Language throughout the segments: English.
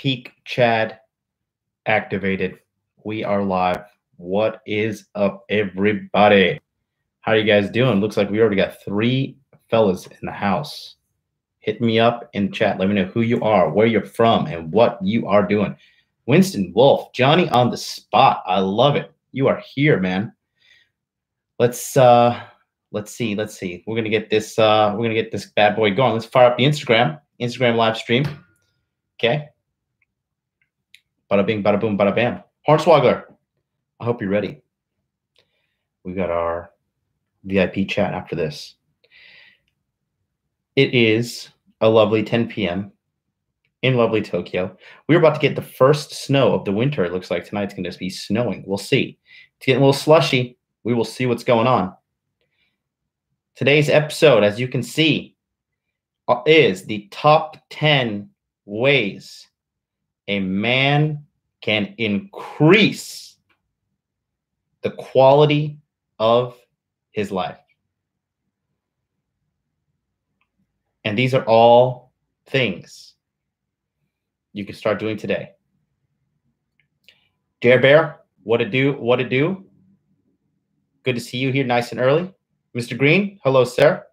Peak Chad activated. We are live. What is up, everybody? How are you guys doing? Looks like we already got 3 fellas in the house. Hit me up in chat. Let me know who you are, where you're from, and what you are doing. Winston Wolf, Johnny on the spot. I love it. You are here, man. Let's see. We're gonna get this bad boy going. Let's fire up the Instagram live stream. Okay. Bada bing, bada boom, bada bam. Hornswoggler, I hope you're ready. We got our VIP chat after this. It is a lovely 10 p.m. in lovely Tokyo. We're about to get the first snow of the winter. It looks like tonight's going to be snowing. We'll see. It's getting a little slushy. We will see what's going on. Today's episode, as you can see, is the top 10 ways a man can increase the quality of his life. And these are all things you can start doing today. Dare Bear, what it do? What it do? Good to see you here nice and early. Mr. Green, hello, sir.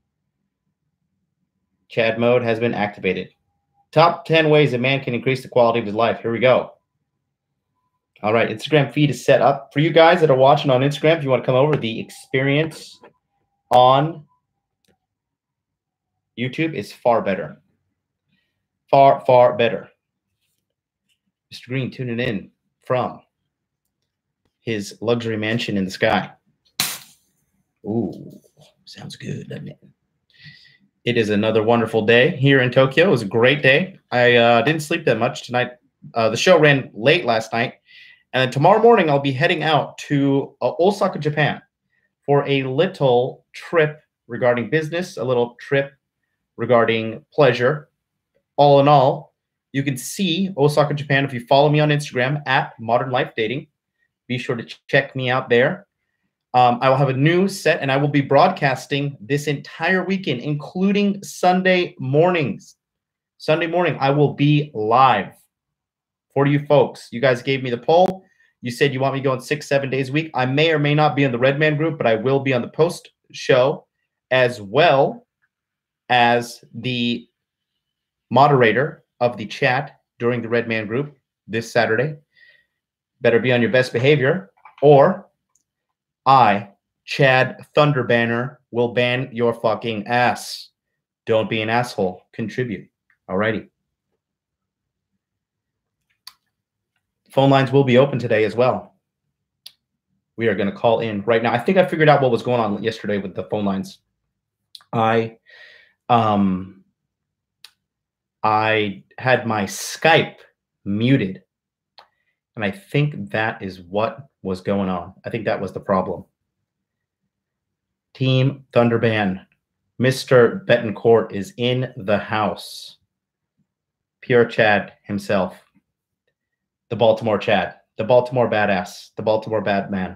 Chad mode has been activated. Top 10 ways a man can increase the quality of his life. Here we go. All right, Instagram feed is set up. For you guys that are watching on Instagram, if you want to come over, the experience on YouTube is far better. Far, far better. Mr. Green tuning in from his luxury mansion in the sky. Ooh, sounds good, doesn't it? It is another wonderful day here in Tokyo. It was a great day. I didn't sleep that much tonight. The show ran late last night. And then tomorrow morning, I'll be heading out to Osaka, Japan for a little trip regarding business, a little trip regarding pleasure. All in all, you can see Osaka, Japan if you follow me on Instagram at Modern Life Dating. Be sure to check me out there. I will have a new set, and I will be broadcasting this entire weekend, including Sunday mornings. Sunday morning, I will be live for you folks. You guys gave me the poll. You said you want me going 6-7 days a week. I may or may not be in the Redman group, but I will be on the post show as well as the moderator of the chat during the Redman group this Saturday. Better be on your best behavior, or I, Chad Thunderbanner, will ban your fucking ass. Don't be an asshole. Contribute. Alrighty. Phone lines will be open today as well. We are going to call in right now. I think I figured out what was going on yesterday with the phone lines. I had my Skype muted, and I think that is what was going on. I think that was the problem. Team Thunderban, Mr. Betancourt is in the house. Pure Chad himself. The Baltimore Chad. The Baltimore badass. The Baltimore bad man.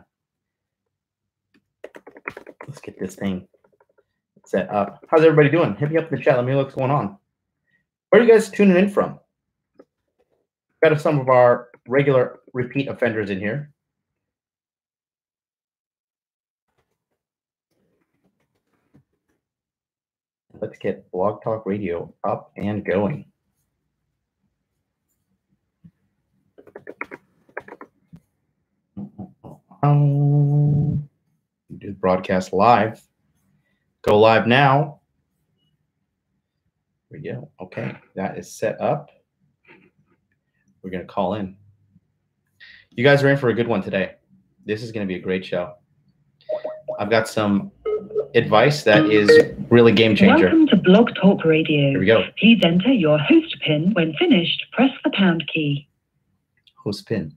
Let's get this thing set up. How's everybody doing? Hit me up in the chat. Let me know what's going on. Where are you guys tuning in from? Got some of our regular repeat offenders in here. Let's get Blog Talk Radio up and going. Do the broadcast live. Go live now. Here we go. Okay, that is set up. We're going to call in. You guys are in for a good one today. This is going to be a great show. I've got some advice that is really game changer. Welcome to Blog Talk Radio. Here we go. Please enter your host PIN. When finished, press the pound key. Host PIN.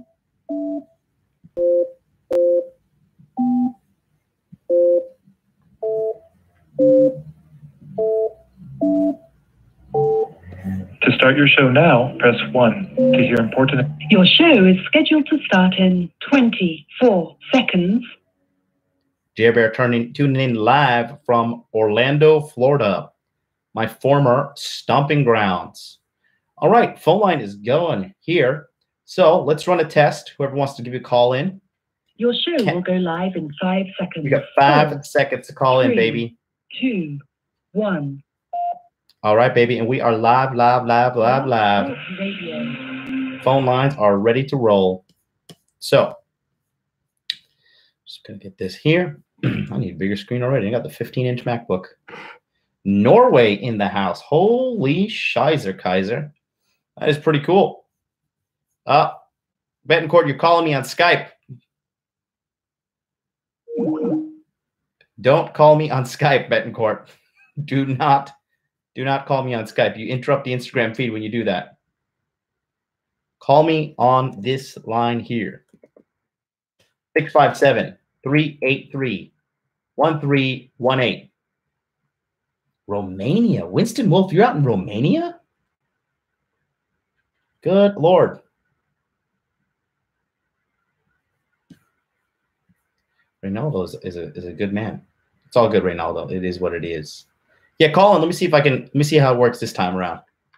To start your show now, press 1. To hear important... Your show is scheduled to start in 24 seconds. Bear tuning in live from Orlando, Florida, my former stomping grounds. All right, phone line is going here. So let's run a test. Whoever wants to give you a call in. Your show will go live in 5 seconds. We got 5 4, seconds to call in, 3, baby. 2, 1. All right, baby. And we are live. Radio. Phone lines are ready to roll. So just going to get this here. I need a bigger screen already. I got the 15-inch MacBook. Norway in the house. Holy shizer, Kaiser. That is pretty cool. Betancourt, you're calling me on Skype. Don't call me on Skype, Betancourt. Do not call me on Skype. You interrupt the Instagram feed when you do that. Call me on this line here. 657-383-1318. Romania. Winston Wolf, you're out in Romania? Good Lord. Reynaldo is a good man. It's all good, Reynaldo. It is what it is. Yeah, Colin, let me see how it works this time around.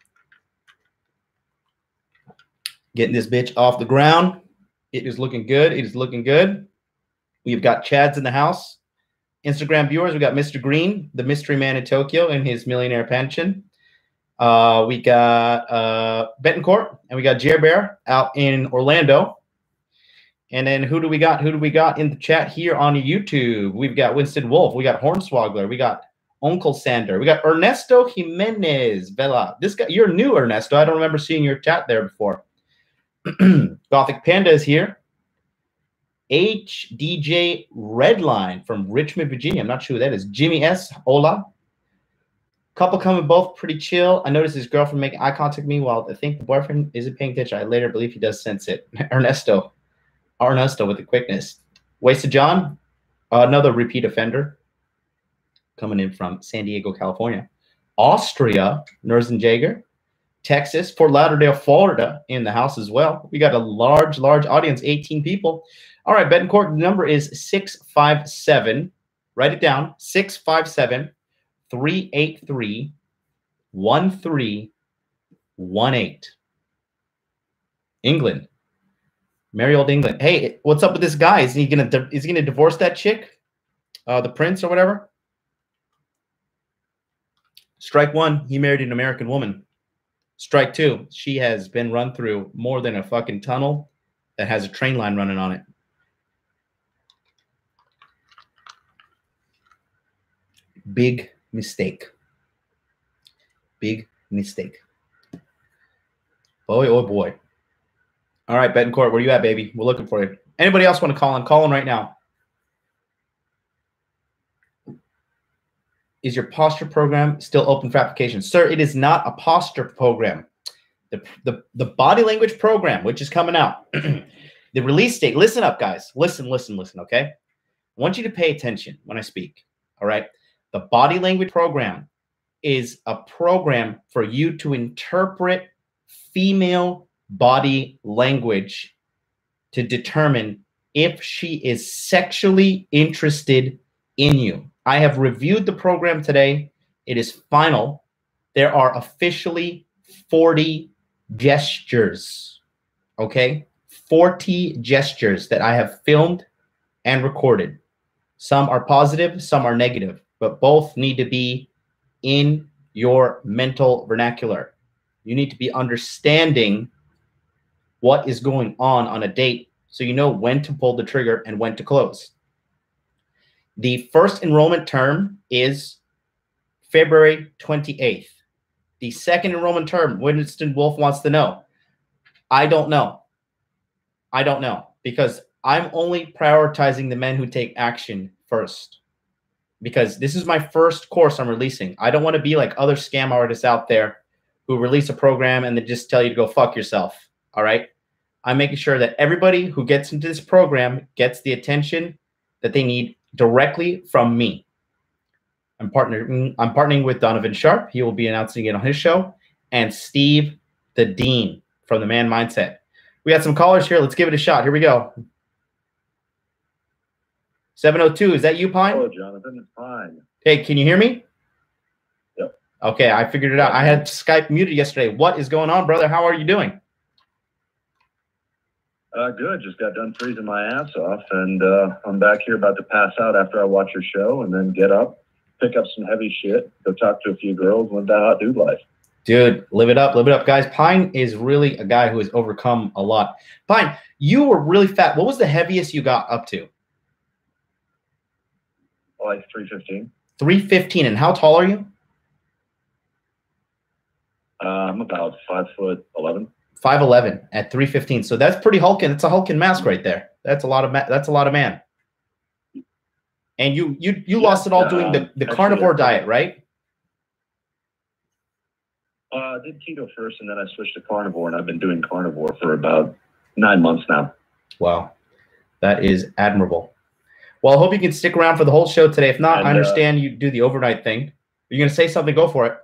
Getting this bitch off the ground. It is looking good. It is looking good. We've got Chad's in the house. Instagram viewers, we got Mr. Green, the mystery man in Tokyo, and his millionaire pension. We got Betancourt, and we got Jer Bear out in Orlando. And then who do we got? Who do we got in the chat here on YouTube? We've got Winston Wolf. We got Hornswoggler. We got Uncle Sander. We got Ernesto Jimenez Vela. This guy, you're new, Ernesto. I don't remember seeing your chat there before. Gothic Panda is here. HDJ Redline from Richmond, Virginia. I'm not sure who that is. Jimmy S. Hola. Couple coming both pretty chill. I noticed his girlfriend making eye contact with me while I think the boyfriend isn't paying attention. I later believe he does sense it. Ernesto with the quickness. Wasted John, another repeat offender coming in from San Diego, California. Austria, Nerzen Jager. Texas, Fort Lauderdale, Florida in the house as well. We got a large audience, 18 people. All right, Betancourt, the number is 657. Write it down, 657-383-1318. England. Merry old England. Hey, what's up with this guy? Is he gonna divorce that chick? The prince or whatever? Strike one, he married an American woman. Strike two, she has been run through more than a fucking tunnel that has a train line running on it. Big mistake. Big mistake. Boy, oh boy. All right, Betancourt, where you at, baby? We're looking for you. Anybody else want to call in? Call in right now. Is your posture program still open for application? Sir, it is not a posture program. The body language program, which is coming out, the release date, listen up, guys. Listen, okay? I want you to pay attention when I speak, all right? The body language program is a program for you to interpret female body language to determine if she is sexually interested in you. I have reviewed the program today. It is final. There are officially 40 gestures, okay? 40 gestures that I have filmed and recorded. Some are positive, some are negative, but both need to be in your mental vernacular. You need to be understanding what is going on a date so you know when to pull the trigger and when to close. The first enrollment term is February 28th. The second enrollment term, Winston Wolf wants to know. I don't know. I don't know because I'm only prioritizing the men who take action first because this is my first course I'm releasing. I don't want to be like other scam artists out there who release a program and then just tell you to go fuck yourself. All right. I'm making sure that everybody who gets into this program gets the attention that they need directly from me. I'm partnering with Donovan Sharp. He will be announcing it on his show. And Steve the Dean from The Man Mindset. We got some callers here. Let's give it a shot. Here we go. 702, is that you, Pine? Hello, Jonathan. It's Pine. Hey, can you hear me? Yep. Okay, I figured it out. I had Skype muted yesterday. What is going on, brother? How are you doing? Good. Just got done freezing my ass off, and I'm back here about to pass out after I watch your show, and then get up, pick up some heavy shit, go talk to a few girls, live that hot dude life. Dude, live it up, guys. Pine is really a guy who has overcome a lot. Pine, you were really fat. What was the heaviest you got up to? Like 315. 315. And how tall are you? I'm about 5'11". 5'11" at 315. So that's pretty hulking. It's a hulking mask right there. That's a lot of man. And you lost it all doing the carnivore diet, right? I did keto first, and then I switched to carnivore, and I've been doing carnivore for about 9 months now. Wow, that is admirable. Well, I hope you can stick around for the whole show today. If not, I understand you do the overnight thing. You're going to say something, go for it.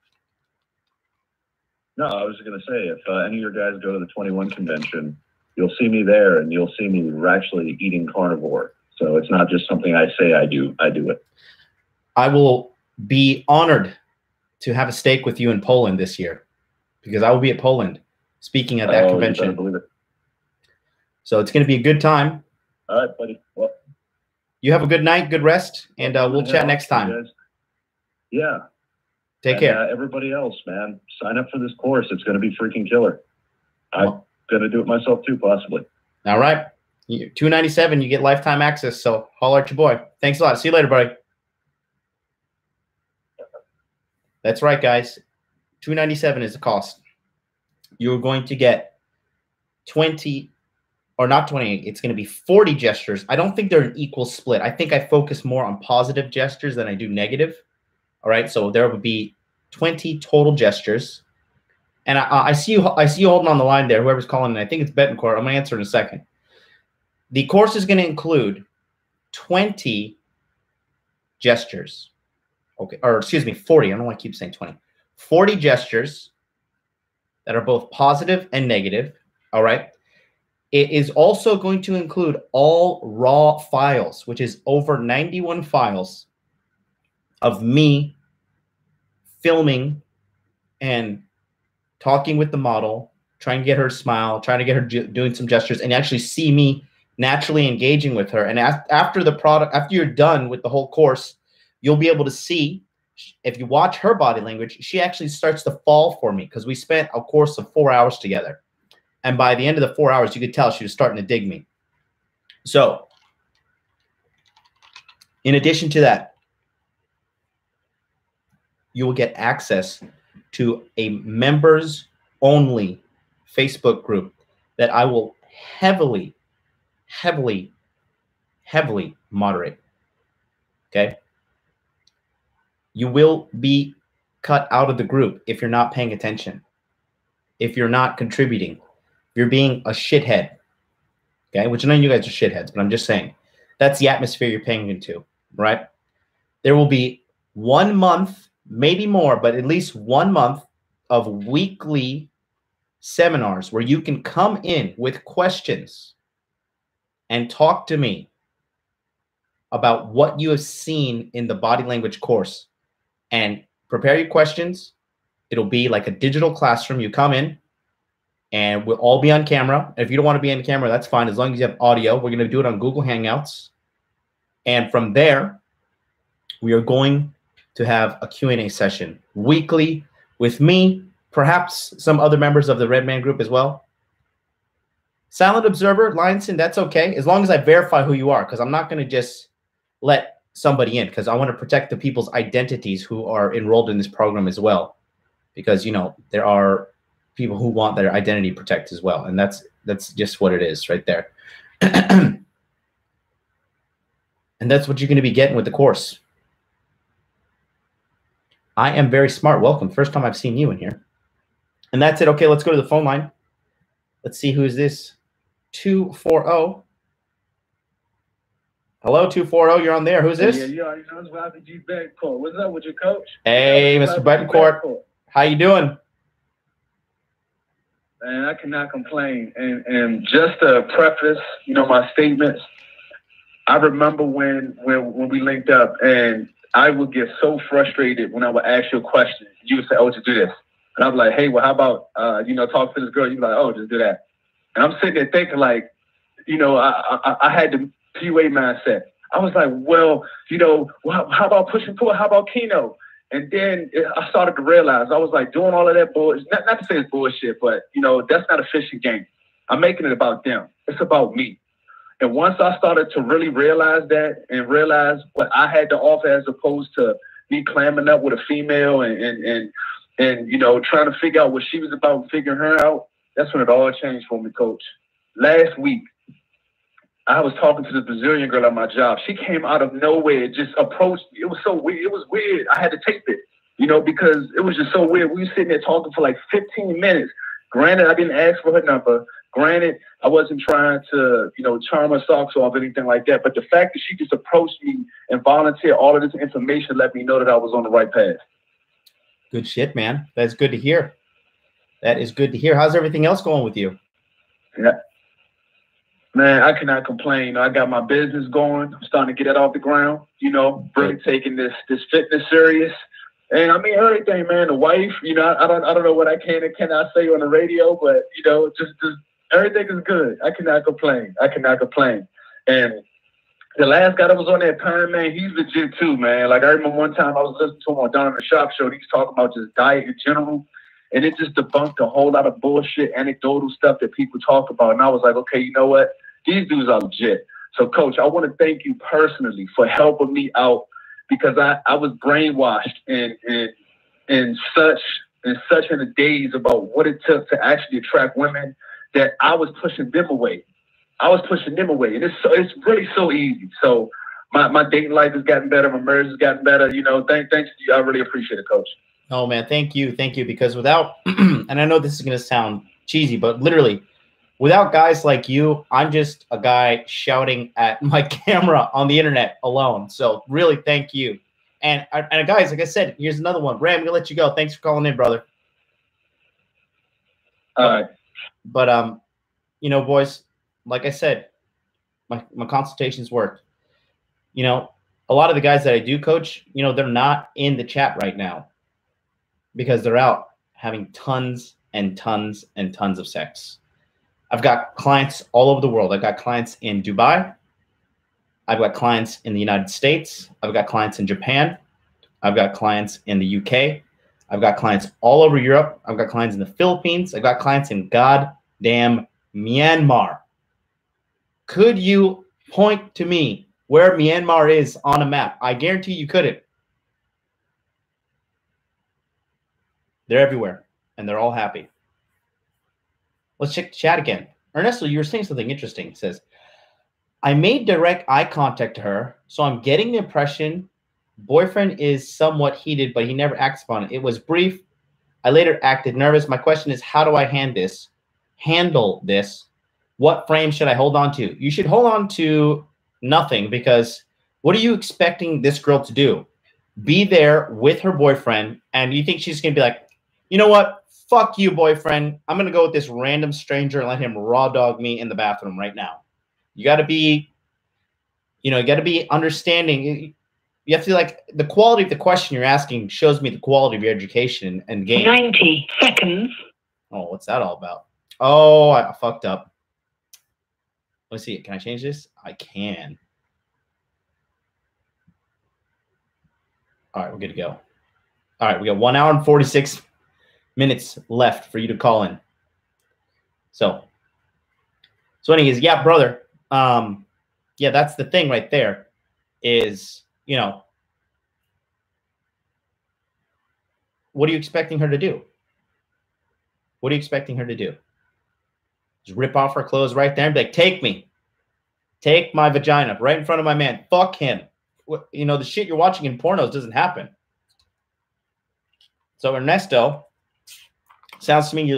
No, I was going to say, if any of your guys go to the 21 convention, you'll see me there, and you'll see me actually eating carnivore. So it's not just something I say I do. I do it. I will be honored to have a steak with you in Poland this year, because I will be at Poland speaking at that convention. You better believe it. So it's going to be a good time. All right, buddy. Well, you have a good night, good rest, and we'll chat next time. Yeah. Take care. Everybody else, man, sign up for this course. It's going to be freaking killer. I'm going to do it myself too, possibly. All right. $297, you get lifetime access. So holler at your boy. Thanks a lot. See you later, buddy. That's right, guys. $297 is the cost. You're going to get 20, or not 28. It's going to be 40 gestures. I don't think they're an equal split. I think I focus more on positive gestures than I do negative. All right, so there will be 20 total gestures, and I see you holding on the line there. Whoever's calling, and I think it's Betancourt. I'm gonna answer in a second. The course is going to include 20 gestures. Okay, or excuse me, 40. I don't know why I keep saying 20. 40 gestures that are both positive and negative. All right. It is also going to include all raw files, which is over 91 files of me filming and talking with the model, trying to get her to smile, trying to get her doing some gestures, and actually see me naturally engaging with her. And after you're done with the whole course, you'll be able to see, if you watch her body language, she actually starts to fall for me, because we spent a course of 4 hours together. And by the end of the 4 hours, you could tell she was starting to dig me. So in addition to that, you will get access to a members-only Facebook group that I will heavily moderate. Okay? You will be cut out of the group if you're not paying attention, if you're not contributing, if you're being a shithead. Okay? Which none of you guys are shitheads, but I'm just saying that's the atmosphere you're paying into, right? There will be 1 month, maybe more, but at least 1 month of weekly seminars where you can come in with questions and talk to me about what you have seen in the body language course, and prepare your questions. It'll be like a digital classroom. You come in and we'll all be on camera. If you don't want to be on camera, that's fine. As long as you have audio, we're going to do it on Google Hangouts. And from there, we are going to have a Q&A session weekly with me, perhaps some other members of the Red Man group as well. Silent observer, Lionson, that's okay, as long as I verify who you are, because I'm not going to just let somebody in, because I want to protect the people's identities who are enrolled in this program as well, because, you know, there are people who want their identity protected as well, and that's just what it is right there. And that's what you're going to be getting with the course. I am very smart. Welcome. First time I've seen you in here. And that's it. Okay, let's go to the phone line. Let's see who is this. 240. Hello, 240. You're on there. Who's this? Yeah, you already know it's Bobby G. Betancourt. What's up with your coach? Hey, Mr. Betancourt. How you doing? Man, I cannot complain. And just to preface, you know, my statements, I remember when we linked up, and I would get so frustrated when I would ask you a question. You would say, "Oh, just do this," and I'd be like, "Hey, well, how about talk to this girl?" You'd be like, "Oh, just do that." And I'm sitting there thinking like, I had the PUA mindset. I was like, well, how about push and pull? How about Keno? And then I started to realize I was like doing all of that bullshit. Not to say it's bullshit, but that's not a fishing game. I'm making it about them. It's about me. And once I started to really realize that and realize what I had to offer as opposed to me clamming up with a female and trying to figure out what she was about and figuring her out, that's when it all changed for me, Coach. Last week, I was talking to this Brazilian girl at my job. She came out of nowhere and just approached me. It was so weird. It was weird. I had to tape it, because it was just so weird. We were sitting there talking for like 15 minutes. Granted, I didn't ask for her number. Granted, I wasn't trying to, charm her socks off or anything like that. But the fact that she just approached me and volunteered all of this information let me know that I was on the right path. Good shit, man. That's good to hear. That is good to hear. How's everything else going with you? Yeah. Man, I cannot complain. I got my business going. I'm starting to get it off the ground, really taking this fitness serious. And I mean everything, man. The wife, I don't know what I can and cannot say on the radio, but just everything is good. I cannot complain. And the last guy that was on that time, man, he's legit too, man. Like I remember one time I was listening to him on Donovan Sharp show. He was talking about just diet in general. And it just debunked a whole lot of bullshit, anecdotal stuff that people talk about. And I was like, okay, you know what? These dudes are legit. So, Coach, I want to thank you personally for helping me out because I was brainwashed in such in a daze about what it took to actually attract women that I was pushing them away. And it's really so easy. So my dating life has gotten better. My marriage has gotten better. Thanks to you. I really appreciate it, Coach. Oh, man, thank you. Because without, and I know this is going to sound cheesy, but literally, without guys like you, I'm just a guy shouting at my camera on the internet alone. So really, thank you. And guys, like I said, here's another one. Ray, I'm going to let you go. Thanks for calling in, brother. All right. But, boys, like I said, my consultations work. A lot of the guys that I do coach, they're not in the chat right now. Because they're out having tons and tons and tons of sex. I've got clients all over the world. I've got clients in Dubai. I've got clients in the United States. I've got clients in Japan. I've got clients in the UK. I've got clients all over Europe. I've got clients in the Philippines. I've got clients in goddamn Myanmar. Could you point to me where Myanmar is on a map? I guarantee you couldn't. They're everywhere, and they're all happy. Let's check the chat again. Ernesto, you were saying something interesting. It says, I made direct eye contact to her, so I'm getting the impression boyfriend is somewhat heated, but he never acts upon it. It was brief. I later acted nervous. My question is, how do I handle this? What frame should I hold on to? You should hold on to nothing, because what are you expecting this girl to do? Be there with her boyfriend, and you think she's going to be like, you know what? Fuck you, boyfriend. I'm going to go with this random stranger and let him raw dog me in the bathroom right now. You got to be, understanding. You have to, like, the quality of the question you're asking shows me the quality of your education and game. 90 seconds. Oh, what's that all about? Oh, I fucked up. Let's see. Can I change this? I can. All right, we're good to go. All right, we got 1 hour and 46 minutes left for you to call in. So anyways, yeah, brother. Yeah, that's the thing right there is, what are you expecting her to do? What are you expecting her to do? Just rip off her clothes right there and be like, take me. Take my vagina right in front of my man. Fuck him. The shit you're watching in pornos doesn't happen. So Ernesto, sounds to me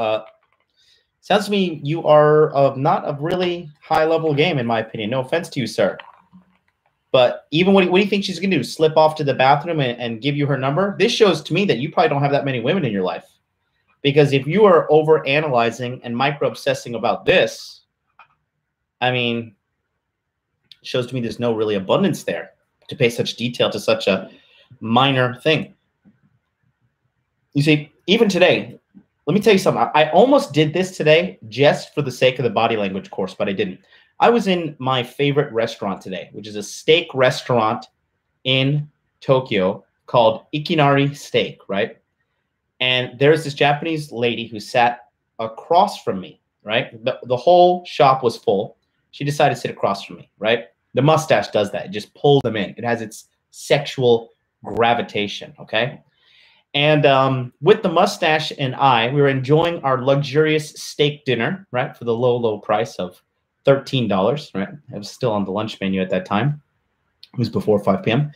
you are of not a really high level game, in my opinion. No offense to you, sir. But even what do you think she's gonna do? Slip off to the bathroom and give you her number? This shows to me that you probably don't have that many women in your life. Because if you are over analyzing and micro obsessing about this, I mean, it shows to me there's no really abundance there. to pay such detail to such a minor thing. You see, even today, let me tell you something. I almost did this today just for the sake of the body language course, but I didn't. I was in my favorite restaurant today, which is a steak restaurant in Tokyo called Ikinari Steak, right? And there's this Japanese lady who sat across from me, right? The whole shop was full. She decided to sit across from me, right? The mustache does that. It just pulls them in. It has its sexual gravitation, okay? And with the mustache and I, we were enjoying our luxurious steak dinner, right, for the low, low price of $13, right? It was still on the lunch menu at that time. It was before 5 p.m.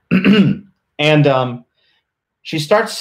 And she starts,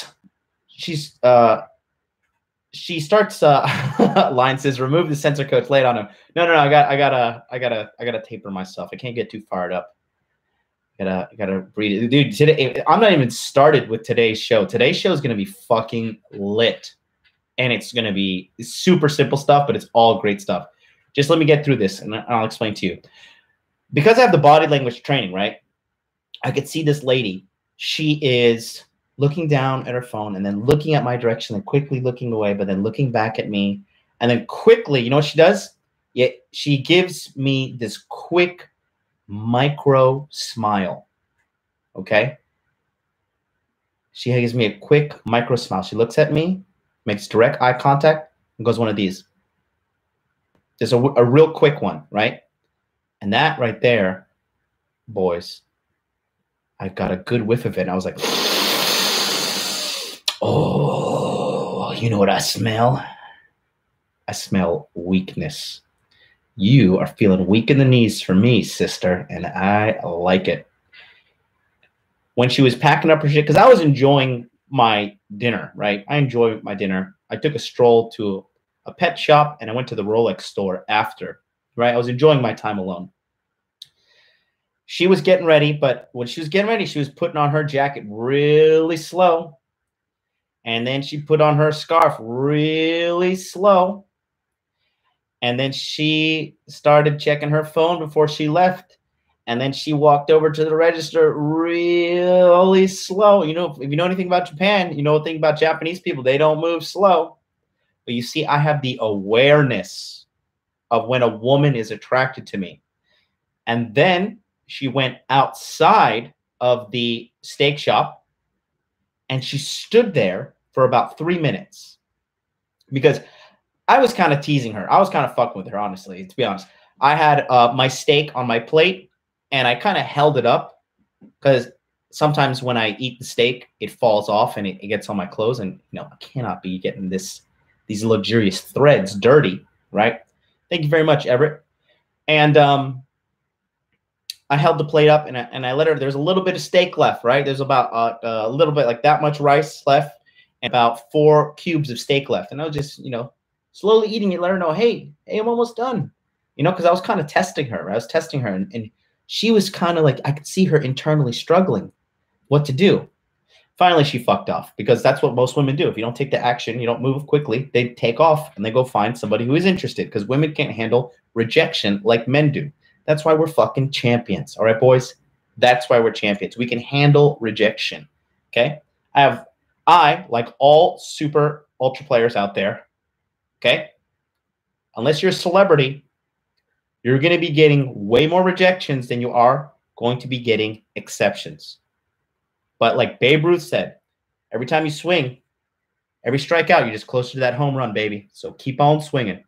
line says, remove the censor codes, lay it on him. No, I gotta taper myself. I can't get too fired up. Gotta breathe it. Dude, today, I'm not even started with today's show. Today's show is going to be fucking lit. And it's going to be super simple stuff, but it's all great stuff. Just let me get through this, and I'll explain to you. Because I have the body language training, right? I could see this lady. She is looking down at her phone and then looking at my direction and quickly looking away, but then looking back at me. And then quickly, you know what she does? Yeah, she gives me this quick micro smile. Okay, she gives me a quick micro smile. She looks at me, makes direct eye contact, and goes one of these. Just a real quick one, right? And that right there, boys, I got a good whiff of it. And I was like, oh, you know what I smell? I smell weakness. You are feeling weak in the knees for me, sister, and I like it. When she was packing up her shit, because I was enjoying my dinner, right? I enjoy my dinner. I took a stroll to a pet shop, and I went to the Rolex store after, right? I was enjoying my time alone. She was getting ready, but when she was getting ready, she was putting on her jacket really slow. And then she put on her scarf really slow. And then she started checking her phone before she left. And then she walked over to the register really slow. You know, if you know anything about Japan, you know a thing about Japanese people. They don't move slow. But you see, I have the awareness of when a woman is attracted to me. And then she went outside of the steak shop and she stood there for about 3 minutes because I was kind of teasing her. I was kind of fucking with her, honestly, to be honest. I had my steak on my plate, and I kind of held it up because sometimes when I eat the steak, it falls off and it gets on my clothes, and you know I cannot be getting these luxurious threads dirty, right? Thank you very much, Everett. And I held the plate up, and I let her. There's a little bit of steak left, right? There's about a little bit, like that much rice left, and about 4 cubes of steak left, and I was just, you know, slowly eating it, let her know, hey, I'm almost done. You know, because I was kind of testing her. I was testing her, and she was kind of like, I could see her internally struggling what to do. Finally, she fucked off because that's what most women do. If you don't take the action, you don't move quickly, they take off and they go find somebody who is interested because women can't handle rejection like men do. That's why we're fucking champions. All right, boys? That's why we're champions. We can handle rejection, okay? I, like all super ultra players out there, okay? Unless you're a celebrity, you're going to be getting way more rejections than you are going to be getting exceptions. But like Babe Ruth said, every time you swing, every strikeout, you're just closer to that home run, baby. So keep on swinging.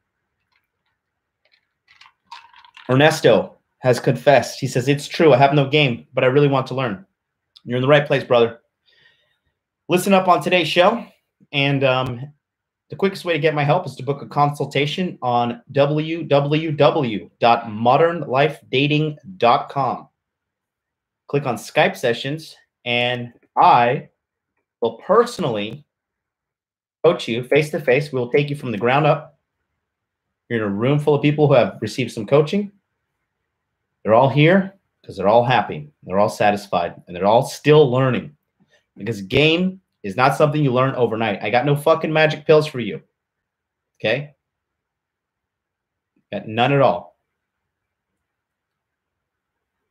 Ernesto has confessed. He says, it's true. I have no game, but I really want to learn. You're in the right place, brother. Listen up on today's show. And the quickest way to get my help is to book a consultation on www.modernlifedating.com. Click on Skype sessions, and I will personally coach you face-to-face. We will take you from the ground up. You're in a room full of people who have received some coaching. They're all here because they're all happy. They're all satisfied, and they're all still learning. Because game is not something you learn overnight. I got no fucking magic pills for you. Okay? Got none at all.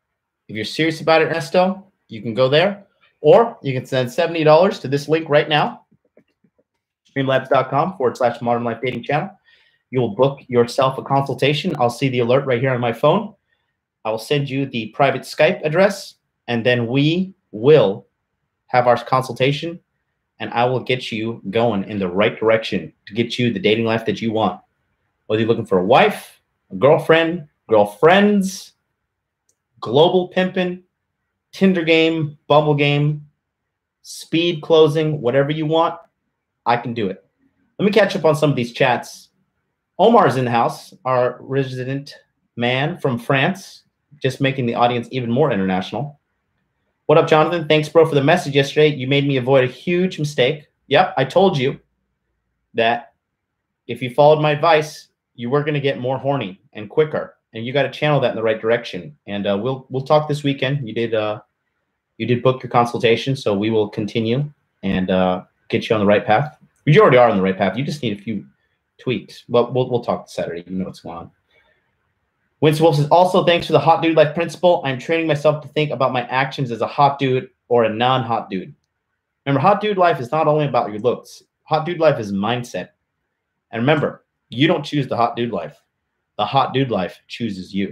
If you're serious about it, Ernesto, you can go there. Or you can send $70 to this link right now, streamlabs.com/modern life dating channel. You will book yourself a consultation. I'll see the alert right here on my phone. I will send you the private Skype address, and then we will have our consultation, and I will get you going in the right direction to get you the dating life that you want. Whether you're looking for a wife, a girlfriend, girlfriends, global pimping, Tinder game, Bumble game, speed closing, whatever you want, I can do it. Let me catch up on some of these chats. Omar's in the house, our resident man from France, just making the audience even more international. What up, Jonathan? Thanks, bro, for the message yesterday. You made me avoid a huge mistake. Yep, I told you that if you followed my advice, you were going to get more horny and quicker, and you got to channel that in the right direction. And we'll talk this weekend. You did book your consultation, so we will continue and get you on the right path. You already are on the right path. You just need a few tweaks. But we'll talk Saturday. You know what's going on. Winston Wolf says, also, thanks for the hot dude life principle. I'm training myself to think about my actions as a hot dude or a non-hot dude. Remember, hot dude life is not only about your looks. Hot dude life is mindset. And remember, you don't choose the hot dude life. The hot dude life chooses you.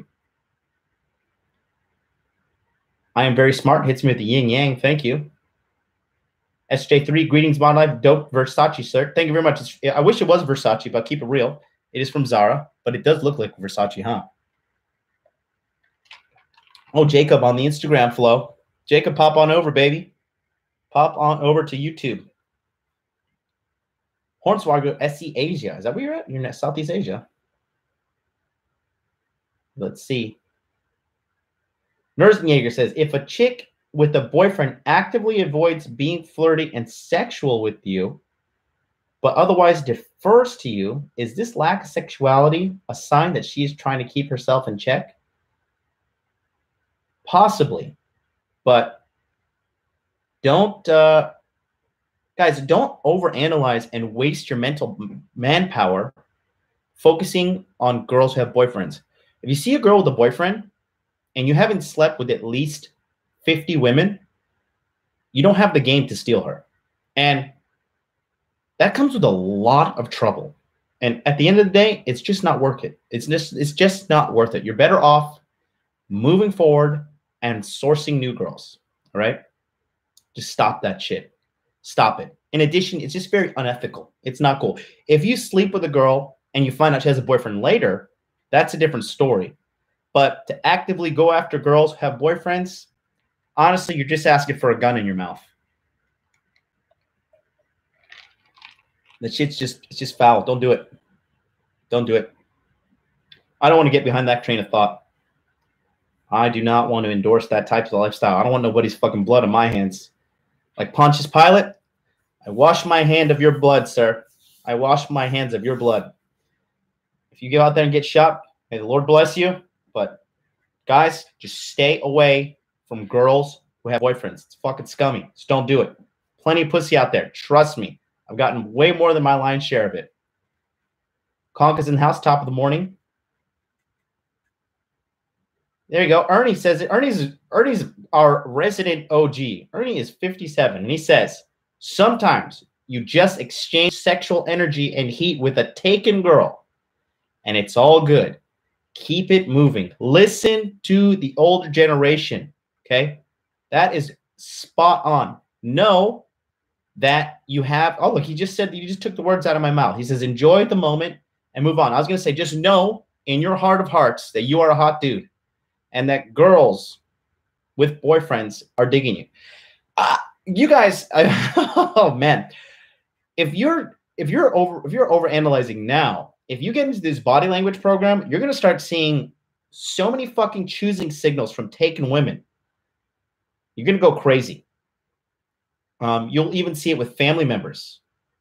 I am very smart. Hits me with the yin yang. Thank you. SJ3, greetings, my life. Dope Versace, sir. Thank you very much. I wish it was Versace, but keep it real. It is from Zara, but it does look like Versace, huh? Oh, Jacob on the Instagram flow. Jacob, pop on over, baby. Pop on over to YouTube. Hornswoggle, SC Asia. Is that where you're at? You're in Southeast Asia. Let's see. Nerzenjager says, if a chick with a boyfriend actively avoids being flirty and sexual with you, but otherwise defers to you, is this lack of sexuality a sign that she is trying to keep herself in check? Possibly, but don't, guys, don't overanalyze and waste your mental manpower focusing on girls who have boyfriends. If you see a girl with a boyfriend and you haven't slept with at least 50 women, you don't have the game to steal her. And that comes with a lot of trouble. And at the end of the day, it's just not worth it. It's just not worth it. You're better off moving forward and sourcing new girls. All right? Just stop that shit. Stop it. In addition, it's just very unethical. It's not cool. If you sleep with a girl and you find out she has a boyfriend later, that's a different story. But to actively go after girls who have boyfriends, honestly, you're just asking for a gun in your mouth. That shit's just foul. Don't do it. Don't do it. I don't want to get behind that train of thought. I do not want to endorse that type of lifestyle. I don't want nobody's fucking blood on my hands. Like Pontius Pilate, I wash my hand of your blood, sir. I wash my hands of your blood. If you go out there and get shot, may the Lord bless you. But guys, just stay away from girls who have boyfriends. It's fucking scummy. Just don't do it. Plenty of pussy out there. Trust me. I've gotten way more than my lion's share of it. Conk is in the house, top of the morning. There you go. Ernie says it. Ernie's our resident OG. Ernie is 57, and he says, sometimes you just exchange sexual energy and heat with a taken girl, and it's all good. Keep it moving. Listen to the older generation, okay? That is spot on. Know that you have, oh, look, he just said, you just took the words out of my mouth. He says, enjoy the moment and move on. I was going to say, just know in your heart of hearts that you are a hot dude and that girls with boyfriends are digging you. You guys, oh man, if you're overanalyzing now, if you get into this body language program, you're going to start seeing so many fucking choosing signals from taken women. You're going to go crazy. You'll even see it with family members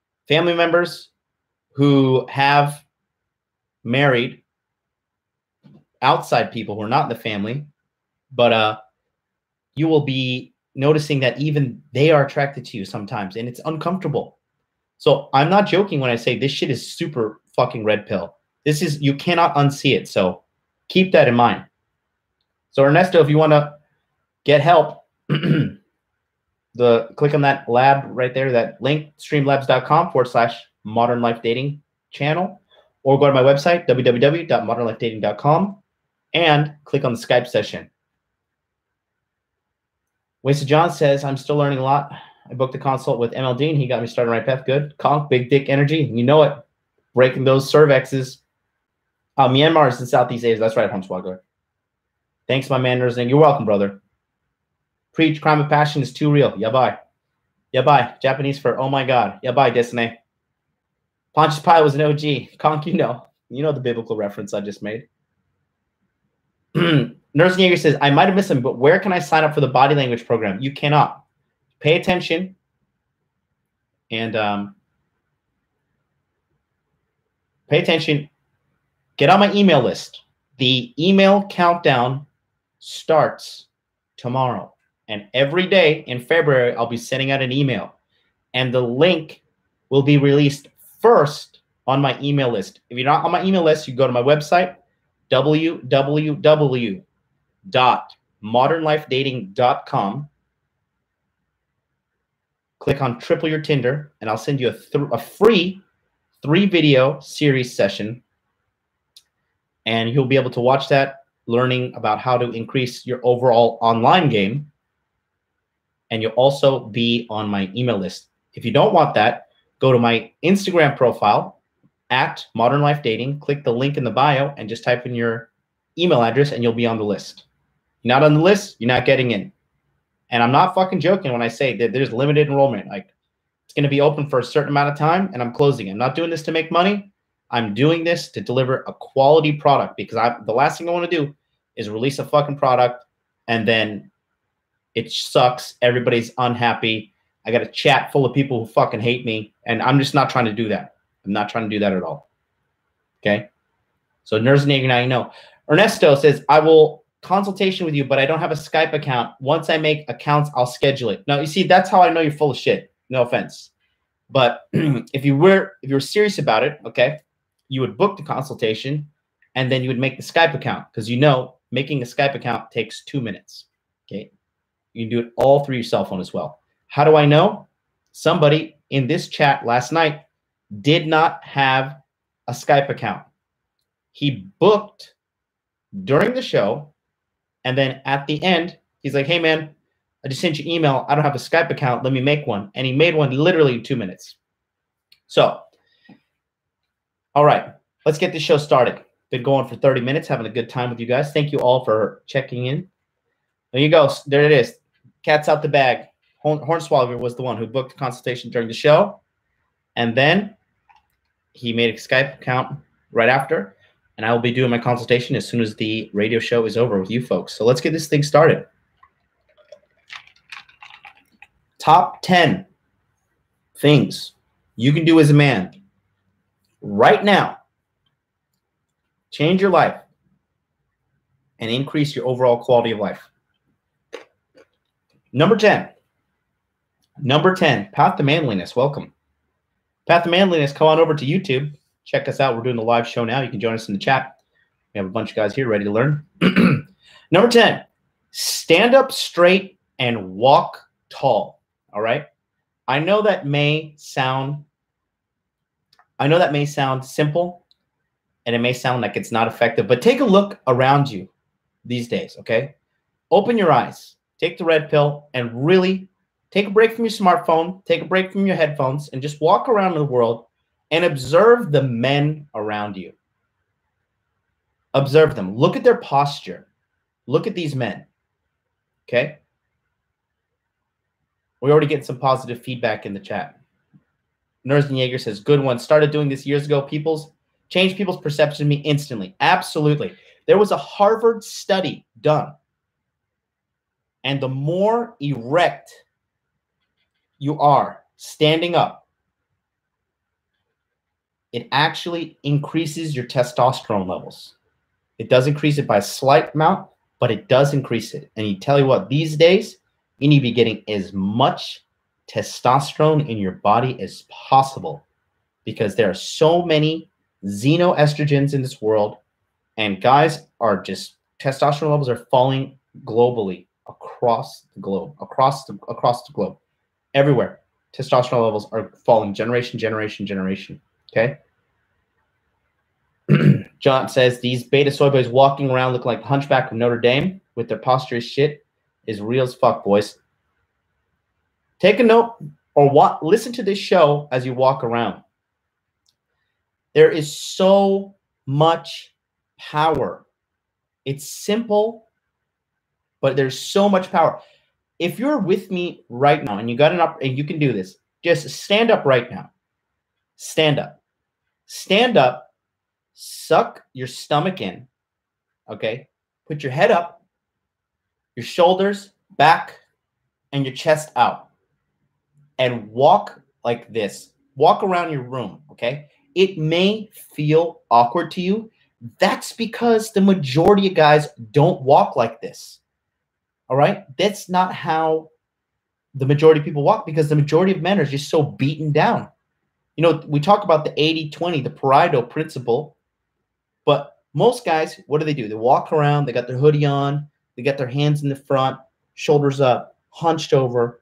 who have married outside people who are not in the family, but you will be noticing that even they are attracted to you sometimes, and it's uncomfortable. So I'm not joking when I say this shit is super fucking red pill. This is, you cannot unsee it. So keep that in mind. So Ernesto, if you want to get help. Click on that lab right there, that link, streamlabs.com/modern life dating channel, or go to my website, www.modernlifedating.com, and click on the Skype session. Wasted John says, I'm still learning a lot. I booked a consult with ML Dean. He got me started on the right path. Good. Conk, big dick energy. You know it. Breaking those cervixes. Myanmar is in Southeast Asia. That's right, Homswogler. Thanks, my man, Nursing. You're welcome, brother. Preach, crime of passion is too real. Yabai. Yabai. Japanese for oh my God. Yabai, Disney. Pontius Pilate was an OG. Conk, you know the biblical reference I just made. Nursing Jaeger says, I might have missed him, but where can I sign up for the body language program? You cannot. Pay attention and pay attention. Get on my email list. The email countdown starts tomorrow. And every day in February, I'll be sending out an email. And the link will be released first on my email list. If you're not on my email list, you go to my website, www.modernlifedating.com. Click on Triple Your Tinder, and I'll send you a free 3-video series session. And you'll be able to watch that, learning about how to increase your overall online game. And you'll also be on my email list. If you don't want that, go to my Instagram profile at Modern Life Dating, click the link in the bio, and just type in your email address, and you'll be on the list. You're not on the list, you're not getting in. And I'm not fucking joking when I say that there's limited enrollment. Like, it's going to be open for a certain amount of time, and I'm closing it. I'm not doing this to make money. I'm doing this to deliver a quality product, because the last thing I want to do is release a fucking product and then it sucks. Everybody's unhappy. I got a chat full of people who fucking hate me, and I'm just not trying to do that. I'm not trying to do that at all. Okay? So Nerznager, now you know. Ernesto says, I will consultation with you, but I don't have a Skype account. Once I make accounts, I'll schedule it. Now, you see, that's how I know you're full of shit. No offense. But if you were serious about it, okay, you would book the consultation, and then you would make the Skype account, because you know making a Skype account takes 2 minutes. Okay? You can do it all through your cell phone as well. How do I know? Somebody in this chat last night did not have a Skype account. He booked during the show, and then at the end, he's like, hey, man, I just sent you an email. I don't have a Skype account. Let me make one. And he made one literally in 2 minutes. So, all right, let's get this show started. Been going for 30 minutes, having a good time with you guys. Thank you all for checking in. There you go. There it is. Cat's out the bag. Hornswoggle was the one who booked the consultation during the show. And then he made a Skype account right after. And I will be doing my consultation as soon as the radio show is over with you folks. So let's get this thing started. Top 10 things you can do as a man right now. Change your life and increase your overall quality of life. Number 10. Number 10, Path to Manliness. Welcome. Path to Manliness, come on over to YouTube. Check us out. We're doing the live show now. You can join us in the chat. We have a bunch of guys here ready to learn. Number 10, stand up straight and walk tall. All right? I know that may sound simple, and it may sound like it's not effective, but take a look around you these days, okay? Open your eyes, take the red pill, and really take a break from your smartphone, take a break from your headphones, and just walk around the world and observe the men around you. Observe them. Look at their posture. Look at these men, okay? We already get some positive feedback in the chat. Nerzenjager says, good one. Started doing this years ago. Changed people's perception of me instantly. Absolutely. There was a Harvard study done. And the more erect you are standing up, it actually increases your testosterone levels. It does increase it by a slight amount, but it does increase it. And you tell you what, these days, you need to be getting as much testosterone in your body as possible, because there are so many xenoestrogens in this world, and guys are just, testosterone levels are falling globally across the globe, across the globe, everywhere. Testosterone levels are falling generation. Okay. John says these beta soy boys walking around looking like the Hunchback of Notre Dame with their posture as shit is real as fuck, boys. Take a note or listen to this show as you walk around. There is so much power. It's simple, but there's so much power. If you're with me right now and you got and you can do this, just stand up right now. Stand up. Stand up. Suck your stomach in. Okay? Put your head up, your shoulders back, and your chest out. And walk like this. Walk around your room, okay? It may feel awkward to you. That's because the majority of guys don't walk like this. All right? That's not how the majority of people walk, because the majority of men are just so beaten down. You know, we talk about the 80-20, the Pareto principle, but most guys, what do? They walk around, they got their hoodie on, they got their hands in the front, shoulders up, hunched over,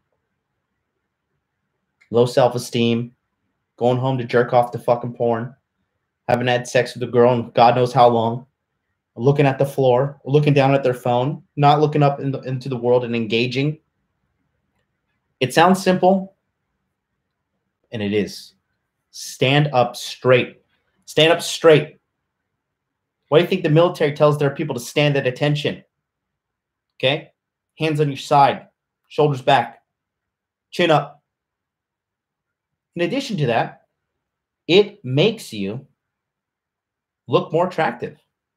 low self-esteem, going home to jerk off to fucking porn, haven't had sex with a girl in God knows how long, looking at the floor, looking down at their phone, not looking up into the world and engaging. It sounds simple, and it is. Stand up straight. Stand up straight. Why do you think the military tells their people to stand at attention? Okay? Hands on your side, shoulders back, chin up. In addition to that, it makes you look more attractive.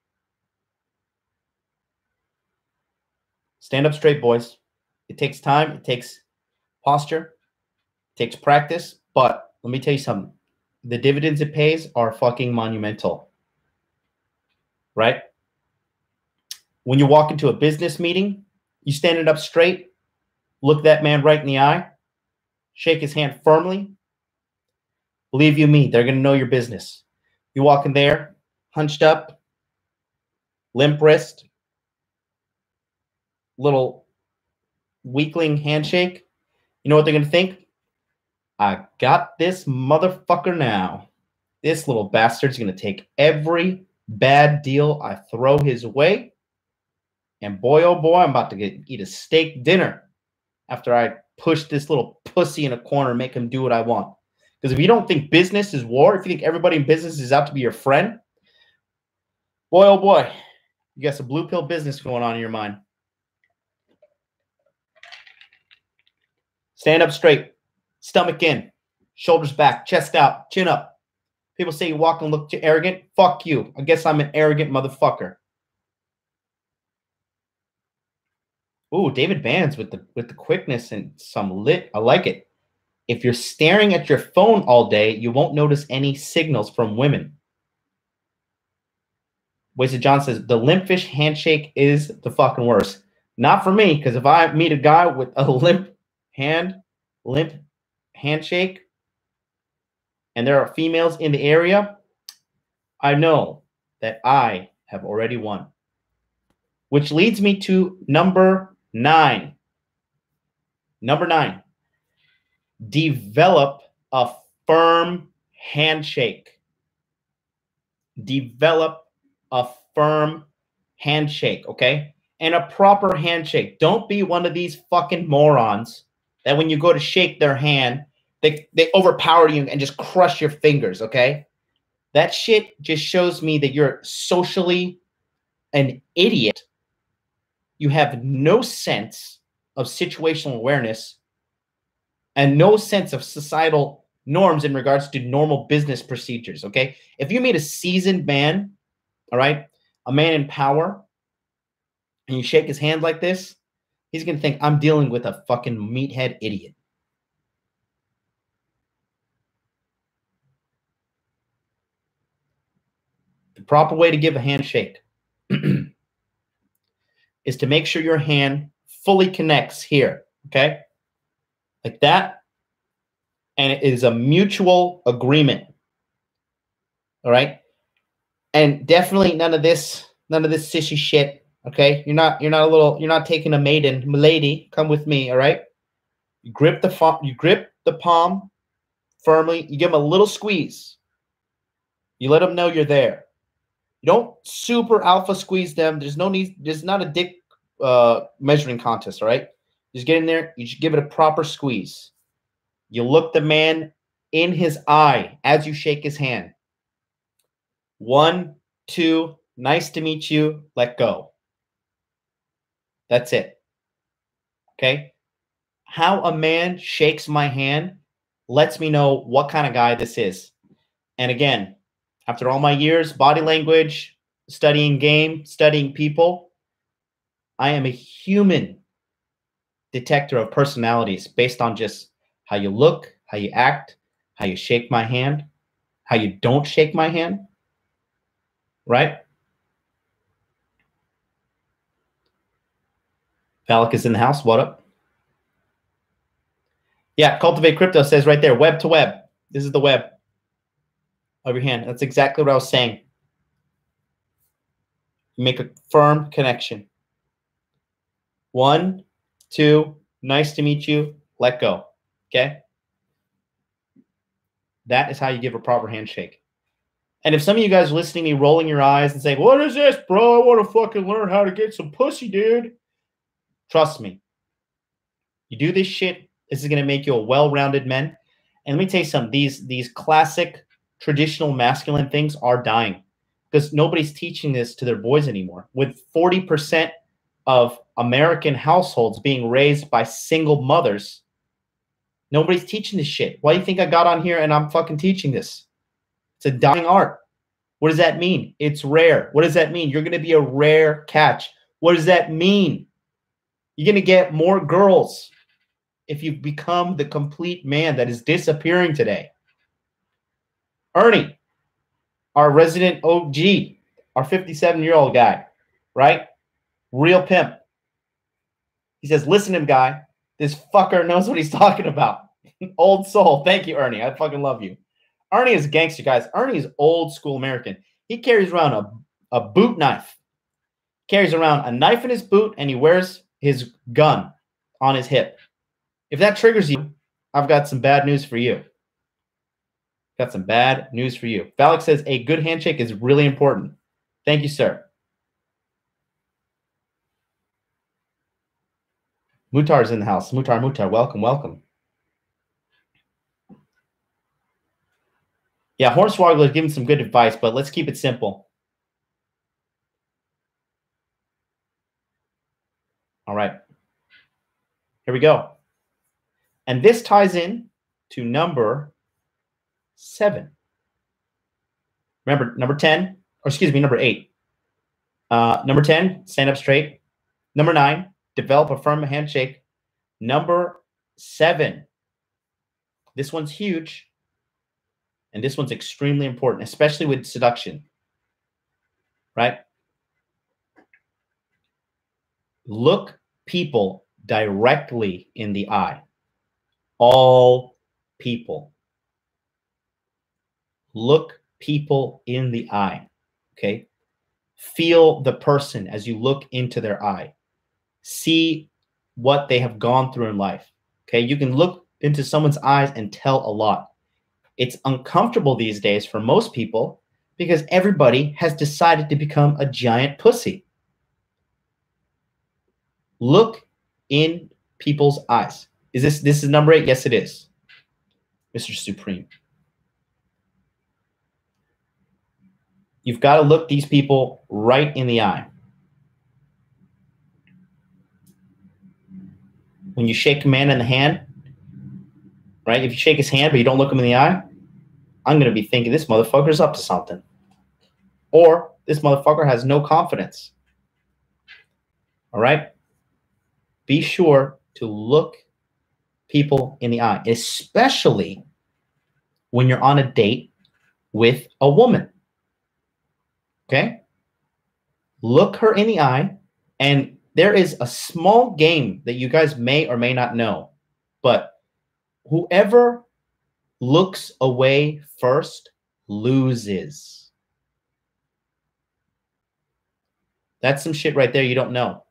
Stand up straight, boys. It takes time. It takes posture. It takes practice. But let me tell you something. The dividends it pays are fucking monumental. Right? When you walk into a business meeting, you stand it up straight, look that man right in the eye, shake his hand firmly. Believe you me, they're going to know your business. You walk in there, hunched up, limp wrist, little weakling handshake. You know what they're going to think? I got this motherfucker now. This little bastard's going to take every bad deal I throw his way. And boy, oh boy, I'm about to eat a steak dinner after I push this little pussy in a corner and make him do what I want. Because if you don't think business is war, if you think everybody in business is out to be your friend, boy, oh boy, you got some blue pill business going on in your mind. Stand up straight, stomach in, shoulders back, chest out, chin up. People say you walk and look too arrogant. Fuck you. I guess I'm an arrogant motherfucker. Ooh, David Bands with the quickness and some lit. I like it. If you're staring at your phone all day, you won't notice any signals from women. Wasted John says, the limpfish handshake is the fucking worst. Not for me, because if I meet a guy with a limp handshake, and there are females in the area, I know that I have already won. Which leads me to number 9. Number 9. Develop a firm handshake. Develop a firm handshake, okay? And a proper handshake. Don't be one of these fucking morons that when you go to shake their hand, they overpower you and just crush your fingers, okay? That shit just shows me that you're socially an idiot. You have no sense of situational awareness and no sense of societal norms in regards to normal business procedures, okay? If you meet a seasoned man, all right, a man in power, and you shake his hand like this, he's going to think, I'm dealing with a fucking meathead idiot. The proper way to give a handshake is to make sure your hand fully connects here, okay? Like that. And it is a mutual agreement. All right? And definitely none of this sissy shit. Okay, you're not taking a maiden, milady. Come with me, all right? You grip the palm firmly. You give them a little squeeze. You let them know you're there. You don't super alpha squeeze them. There's no need. There's not a dick measuring contest, all right? Just get in there. You should give it a proper squeeze. You look the man in his eye as you shake his hand. 1, 2, nice to meet you. Let go. That's it. Okay? How a man shakes my hand lets me know what kind of guy this is. And again, after all my years, body language, studying game, studying people, I am a human detector of personalities based on just how you look, how you act, how you shake my hand, how you don't shake my hand, right? Valak is in the house. What up? Yeah, Cultivate Crypto says right there, web to web. This is the web of your hand. That's exactly what I was saying. Make a firm connection. 1, 2, nice to meet you. Let go. Okay? That is how you give a proper handshake. And if some of you guys are listening to me rolling your eyes and saying, what is this, bro? I want to fucking learn how to get some pussy, dude. Trust me. You do this shit, this is going to make you a well-rounded man. And let me tell you something. These classic, traditional masculine things are dying because nobody's teaching this to their boys anymore. With 40% of American households being raised by single mothers, nobody's teaching this shit. Why do you think I got on here and I'm fucking teaching this? It's a dying art. What does that mean? It's rare. What does that mean? You're going to be a rare catch. What does that mean? You're going to get more girls if you become the complete man that is disappearing today. Ernie, our resident OG, our 57-year-old guy, right? Real pimp. He says, listen to him, guy. This fucker knows what he's talking about. Old soul. Thank you, Ernie. I fucking love you. Ernie is a gangster, guys. Ernie is old school American. He carries around a boot knife. Carries around a knife in his boot, and he wears his gun on his hip. If that triggers you, I've got some bad news for you. Got some bad news for you. Valak says a good handshake is really important. Thank you, sir. Mutar's in the house. Mutar, welcome, welcome. Yeah, Hornswoggle is giving some good advice, but let's keep it simple. All right. Here we go. And this ties in to number 7. Remember, number 10, or excuse me, number 8. Number 10, stand up straight. Number 9, develop a firm handshake. Number 7, this one's huge, and this one's extremely important, especially with seduction, right? Look people directly in the eye. All people. Look people in the eye, okay? Feel the person as you look into their eye. See what they have gone through in life, okay? You can look into someone's eyes and tell a lot. It's uncomfortable these days for most people because everybody has decided to become a giant pussy. Look in people's eyes. This is number 8? Yes, it is. Mr. Supreme. You've got to look these people right in the eye. When you shake a man in the hand, right? If you shake his hand but you don't look him in the eye, I'm going to be thinking this motherfucker's up to something. Or this motherfucker has no confidence. All right? Be sure to look people in the eye, especially when you're on a date with a woman. Okay? Look her in the eye, and there is a small game that you guys may or may not know, but whoever looks away first loses. That's some shit right there you don't know.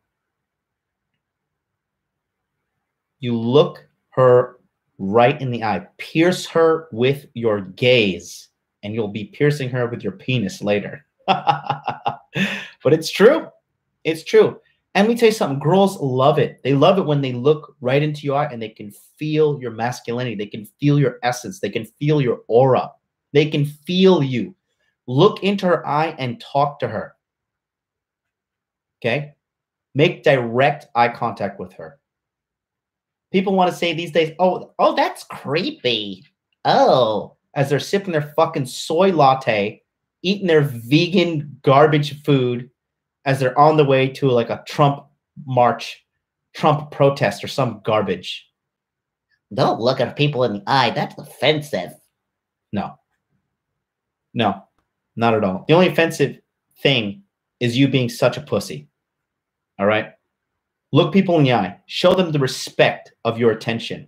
You look her right in the eye. Pierce her with your gaze, and you'll be piercing her with your penis later. But it's true. It's true. And let me tell you something. Girls love it. They love it when they look right into your eye and they can feel your masculinity. They can feel your essence. They can feel your aura. They can feel you. Look into her eye and talk to her. Okay? Make direct eye contact with her. People want to say these days, oh, that's creepy. Oh, as they're sipping their fucking soy latte, eating their vegan garbage food, as they're on the way to like a Trump march, Trump protest, or some garbage. Don't look at people in the eye. That's offensive. No. No, not at all. The only offensive thing is you being such a pussy. All right? Look people in the eye. Show them the respect of your attention.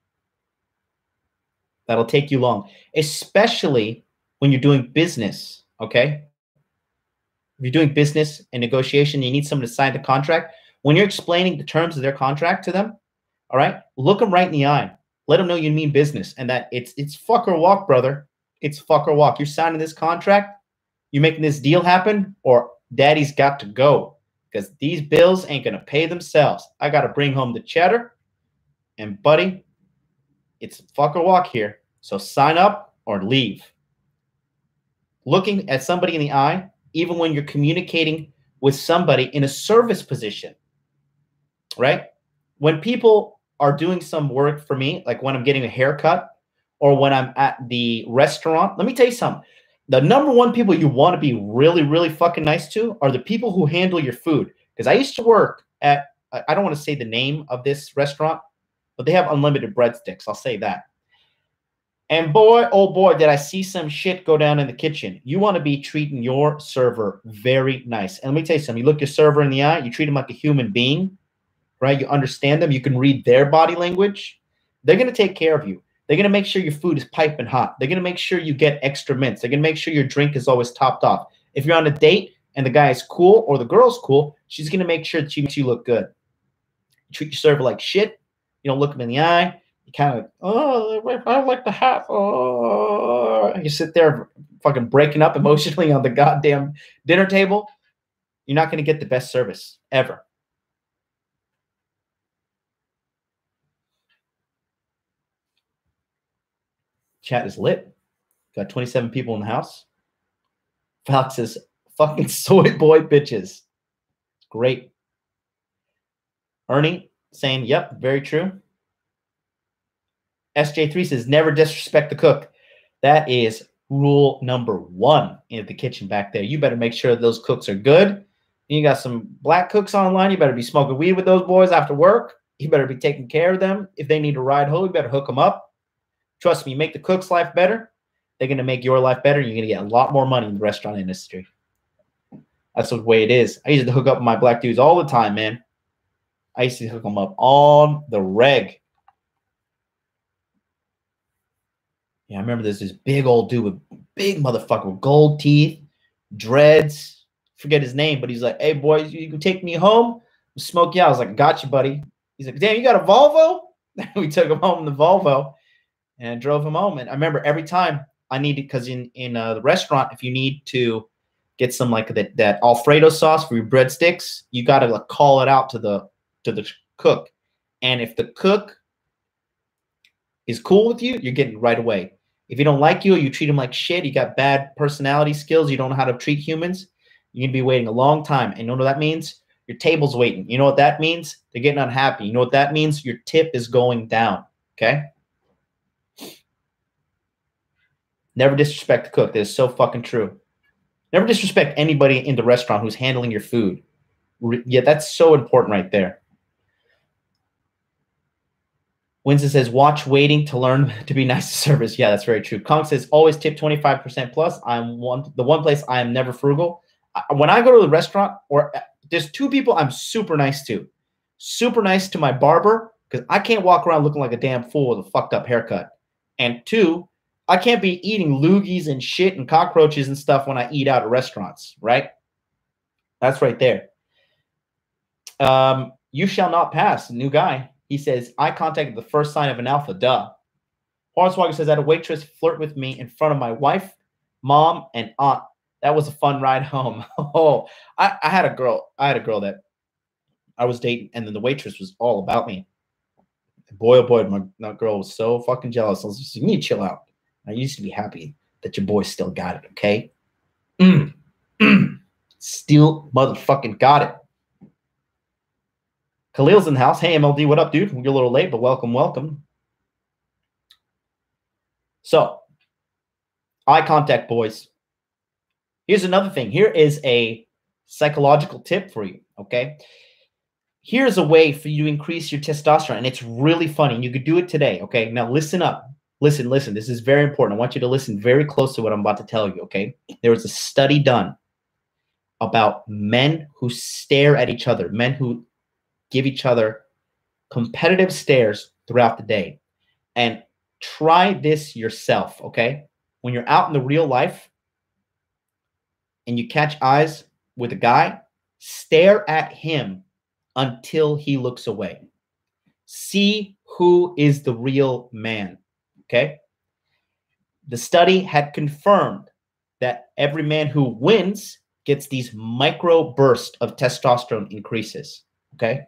That'll take you long, especially when you're doing business, okay? If you're doing business and negotiation, you need someone to sign the contract. When you're explaining the terms of their contract to them, all right, look them right in the eye. Let them know you mean business and that it's fuck or walk, brother. It's fuck or walk. You're signing this contract, you're making this deal happen, or daddy's got to go because these bills ain't going to pay themselves. I got to bring home the cheddar, and buddy, it's fuck or walk here. So sign up or leave. Looking at somebody in the eye, even when you're communicating with somebody in a service position, right? When people are doing some work for me, like when I'm getting a haircut or when I'm at the restaurant, let me tell you something. The number one people you want to be really, really fucking nice to are the people who handle your food. Because I used to work at, I don't want to say the name of this restaurant, but they have unlimited breadsticks. I'll say that. And boy, oh boy, did I see some shit go down in the kitchen. You want to be treating your server very nice. And let me tell you something. You look your server in the eye, you treat them like a human being, right? You understand them. You can read their body language. They're going to take care of you. They're going to make sure your food is piping hot. They're going to make sure you get extra mints. They're going to make sure your drink is always topped off. If you're on a date and the guy is cool or the girl's cool, she's going to make sure that she makes you look good. You treat your server like shit. You don't look them in the eye. You kind of, oh, I like the hat. Oh, you sit there fucking breaking up emotionally on the goddamn dinner table. You're not going to get the best service ever. Chat is lit. Got 27 people in the house. Fox says, fucking soy boy bitches. Great. Ernie saying, yep, very true. SJ3 says, never disrespect the cook. That is rule number 1 in the kitchen back there. You better make sure those cooks are good. You got some black cooks online. You better be smoking weed with those boys after work. You better be taking care of them. If they need a ride home, you better hook them up. Trust me, you make the cook's life better, they're going to make your life better. You're going to get a lot more money in the restaurant industry. That's the way it is. I used to hook up with my black dudes all the time, man. I used to hook them up on the reg. Yeah, I remember there's this big old dude with big motherfucker with gold teeth, dreads. Forget his name, but he's like, hey, boys, you can take me home? We'll smoke you out. I was like, got you, buddy. He's like, damn, you got a Volvo? We took him home in the Volvo and drove him home. And I remember every time I needed, because in the restaurant, if you need to get some like that Alfredo sauce for your breadsticks, you got to like call it out to the cook. And if the cook is cool with you, you're getting it right away. If you don't like you, or you treat him like shit, you got bad personality skills, you don't know how to treat humans, you're going to be waiting a long time. And you know what that means? Your table's waiting. You know what that means? They're getting unhappy. You know what that means? Your tip is going down. Okay? Never disrespect the cook. That is so fucking true. Never disrespect anybody in the restaurant who's handling your food. Yeah, that's so important right there. Winston says, watch waiting to learn to be nice to service. Yeah, that's very true. Kong says, always tip 25% plus. The one place I am never frugal. When I go to the restaurant, or there's 2 people I'm super nice to. Super nice to my barber, because I can't walk around looking like a damn fool with a fucked up haircut. And 2, I can't be eating loogies and shit and cockroaches and stuff when I eat out at restaurants, right? That's right there. You shall not pass. New guy. He says, eye contact is the first sign of an alpha. Duh. Hornswoggle says, I had a waitress flirt with me in front of my wife, mom, and aunt. That was a fun ride home. Oh, I had a girl. I had a girl that I was dating, and then the waitress was all about me. Boy, oh boy, my girl was so fucking jealous. I was just, you need to chill out. I used to be happy that your boy still got it, okay? Still motherfucking got it. Khalil's in the house. Hey, MLD, what up, dude? You're a little late, but welcome, welcome. So, eye contact, boys. Here's another thing. Here is a psychological tip for you, okay? Here's a way for you to increase your testosterone, and it's really funny. You could do it today, okay? Now, listen up. Listen. This is very important. I want you to listen very close to what I'm about to tell you, okay? There was a study done about men who stare at each other, men who give each other competitive stares throughout the day. And try this yourself, okay? When you're out in the real life and you catch eyes with a guy, stare at him until he looks away. See who is the real man, okay? The study had confirmed that every man who wins gets these micro bursts of testosterone increases, okay?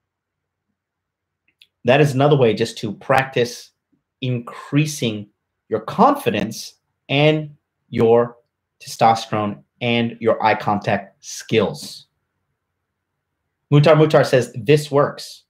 That is another way just to practice increasing your confidence and your testosterone and your eye contact skills. Mutar says, this works.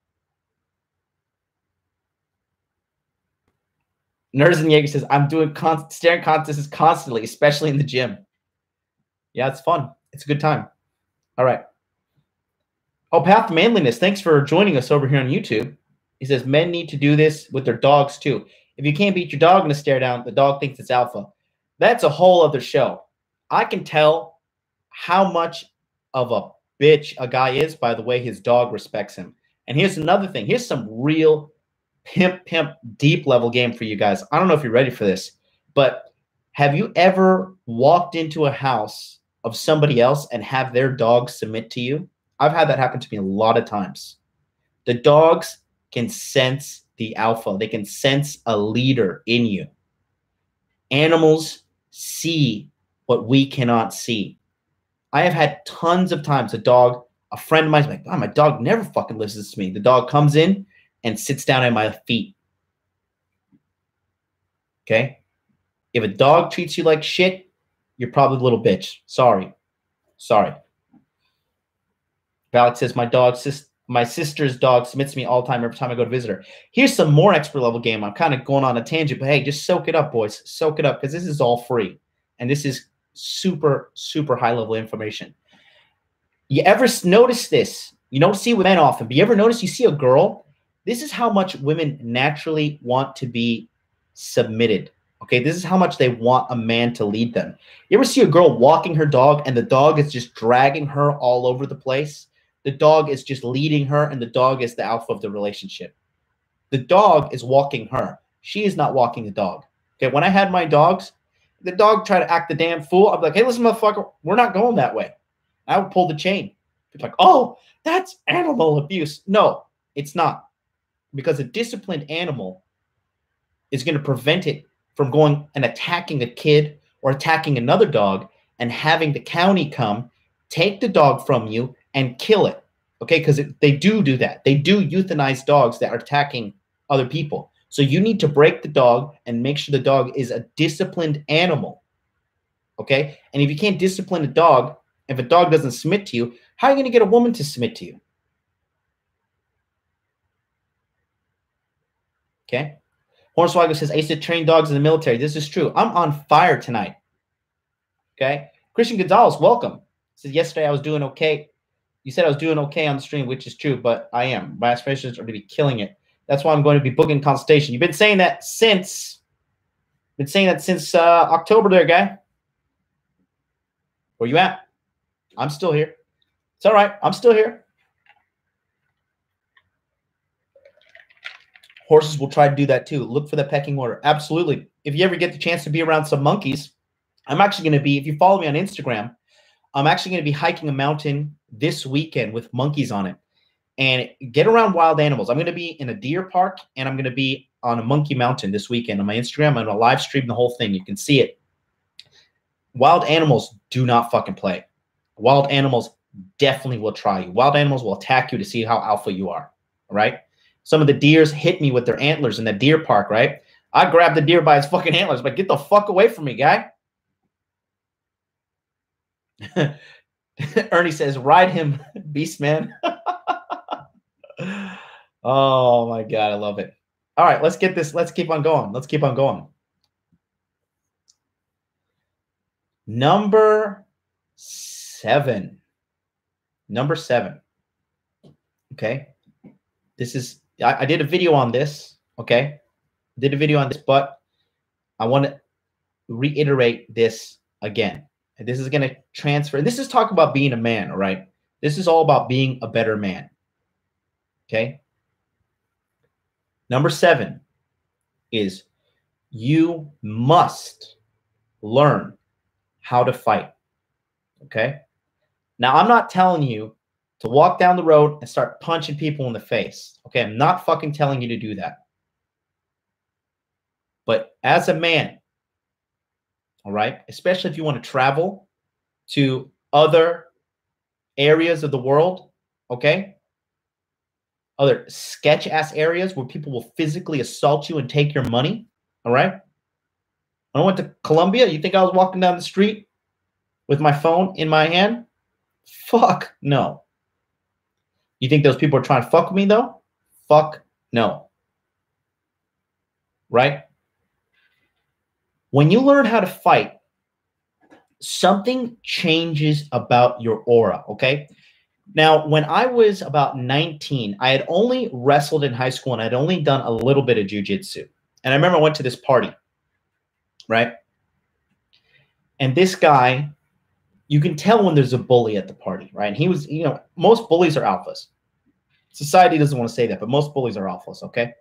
Nerds and Jaeger says, I'm doing staring contests constantly, especially in the gym. Yeah, it's fun. It's a good time. All right. Oh, Path to Manliness, thanks for joining us over here on YouTube. He says, men need to do this with their dogs too. If you can't beat your dog in a stare down, the dog thinks it's alpha. That's a whole other show. I can tell how much of a bitch a guy is by the way his dog respects him. And here's another thing. Here's some real pimp deep level game for you guys. I don't know if you're ready for this, but have you ever walked into a house of somebody else and have their dog submit to you? I've had that happen to me a lot of times. The dogs can sense the alpha. They can sense a leader in you. Animals see what we cannot see. I have had tons of times a friend of mine's like, oh, my dog never fucking listens to me. The dog comes in and sits down at my feet. Okay? If a dog treats you like shit, you're probably a little bitch. Sorry. Alex says, my sister's dog submits to me all the time every time I go to visit her. Here's some more expert level game. I'm kind of going on a tangent, but hey, just soak it up, boys. Soak it up because this is all free. And this is super, super high level information. You ever notice this? You don't see it with men often, but you ever notice you see a girl? This is how much women naturally want to be submitted. Okay, this is how much they want a man to lead them. You ever see a girl walking her dog and the dog is just dragging her all over the place? The dog is just leading her and the dog is the alpha of the relationship. The dog is walking her. She is not walking the dog. Okay, when I had my dogs, the dog tried to act the damn fool. I'd be like, hey, listen, motherfucker, we're not going that way. I would pull the chain. It's like, oh, that's animal abuse. No, it's not. Because a disciplined animal is going to prevent it from going and attacking a kid or attacking another dog and having the county come, take the dog from you, and kill it. Okay, because they do that. They do euthanize dogs that are attacking other people. So you need to break the dog and make sure the dog is a disciplined animal. Okay? And if you can't discipline a dog, if a dog doesn't submit to you, how are you going to get a woman to submit to you? Okay? Hornswoggle says, I used to train dogs in the military. This is true. I'm on fire tonight. Okay? Christian Gonzalez, welcome. Says, yesterday I was doing okay. You said I was doing okay on the stream, which is true, but I am. My aspirations are to be killing it. That's why I'm going to be booking consultation. You've been saying that since October there, guy. Where you at? I'm still here. It's all right. I'm still here. Horses will try to do that too. Look for the pecking order. Absolutely. If you ever get the chance to be around some monkeys, I'm actually going to be, if you follow me on Instagram, I'm actually going to be hiking a mountain this weekend with monkeys on it and get around wild animals. I'm going to be in a deer park and I'm going to be on a monkey mountain this weekend on my Instagram. I'm going to live stream the whole thing. You can see it. Wild animals do not fucking play. Wild animals definitely will try you. Wild animals will attack you to see how alpha you are. All right. Some of the deers hit me with their antlers in the deer park, right? I grabbed the deer by his fucking antlers, but get the fuck away from me, guy. Ernie says, ride him, beast man. Oh my God, I love it. All right, let's get this. Let's keep on going. Let's keep on going. Number 7. Number 7. Okay. This is, I did a video on this. Okay. Did a video on this, but I want to reiterate this again. And this is going to transfer. This is talk about being a man. All right. This is all about being a better man. Okay. Number 7 is you must learn how to fight. Okay. Now, I'm not telling you to walk down the road and start punching people in the face. Okay. I'm not fucking telling you to do that. But as a man, all right, especially if you want to travel to other areas of the world, okay, other sketch-ass areas where people will physically assault you and take your money, all right? When I went to Colombia, you think I was walking down the street with my phone in my hand? Fuck no. You think those people are trying to fuck with me, though? Fuck no. Right? When you learn how to fight, something changes about your aura, okay? Now, when I was about 19, I had only wrestled in high school and I'd only done a little bit of jiu-jitsu. And I remember I went to this party, right? And this guy, you can tell when there's a bully at the party, right? And he was, you know, most bullies are alphas. Society doesn't want to say that, but most bullies are alphas, okay?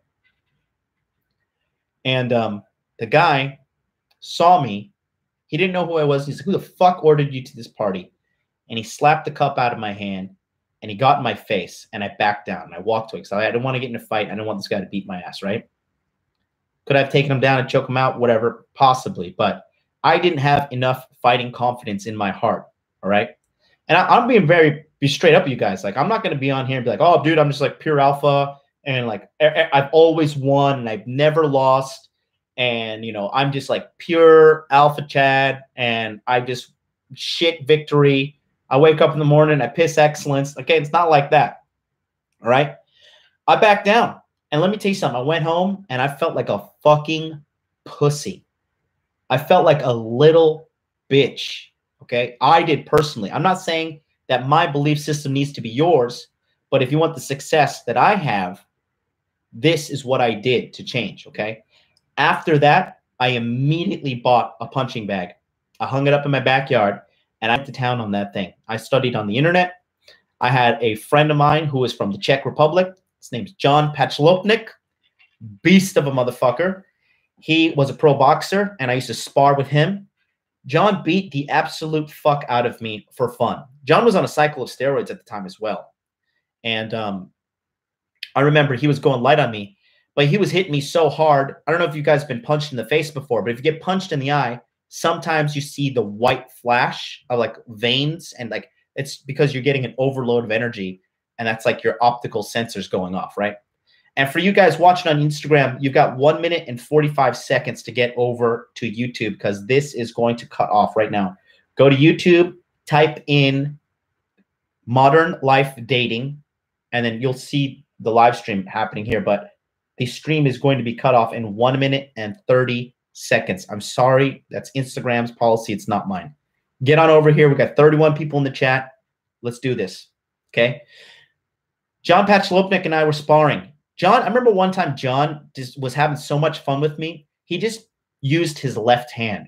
And the guy saw me. He didn't know who I was. He's like, who the fuck ordered you to this party? And he slapped the cup out of my hand and he got in my face and I backed down and I walked away because I didn't want to get in a fight. I didn't want this guy to beat my ass, right? Could I have taken him down and choke him out? Whatever, possibly. But I didn't have enough fighting confidence in my heart, all right? And I'm being be straight up with you guys. Like, I'm not going to be on here and be like, oh, dude, I'm just like pure alpha and like I've always won and I've never lost. And, you know, I'm just like pure alpha Chad and I just shit victory. I wake up in the morning, I piss excellence. Okay, it's not like that. All right? I backed down. And let me tell you something. I went home and I felt like a fucking pussy. I felt like a little bitch. Okay? I did personally. I'm not saying that my belief system needs to be yours, but if you want the success that I have, this is what I did to change. Okay? After that, I immediately bought a punching bag. I hung it up in my backyard. And I went to town on that thing. I studied on the internet. I had a friend of mine who was from the Czech Republic. His name's John Pachlopnik. Beast of a motherfucker. He was a pro boxer, and I used to spar with him. John beat the absolute fuck out of me for fun. John was on a cycle of steroids at the time as well. And I remember he was going light on me, but he was hitting me so hard. I don't know if you guys have been punched in the face before, but if you get punched in the eye, sometimes you see the white flash of like veins and like it's because you're getting an overload of energy and that's like your optical sensors going off, right? And for you guys watching on Instagram, you've got 1 minute and 45 seconds to get over to YouTube because this is going to cut off right now. Go to YouTube, type in modern life dating, and then you'll see the live stream happening here, but the stream is going to be cut off in 1 minute and 30 seconds. I'm sorry. That's Instagram's policy. It's not mine. Get on over here. We got 31 people in the chat. Let's do this. Okay. John Pachlopnik and I were sparring. John, I remember one time John just was having so much fun with me. He just used his left hand.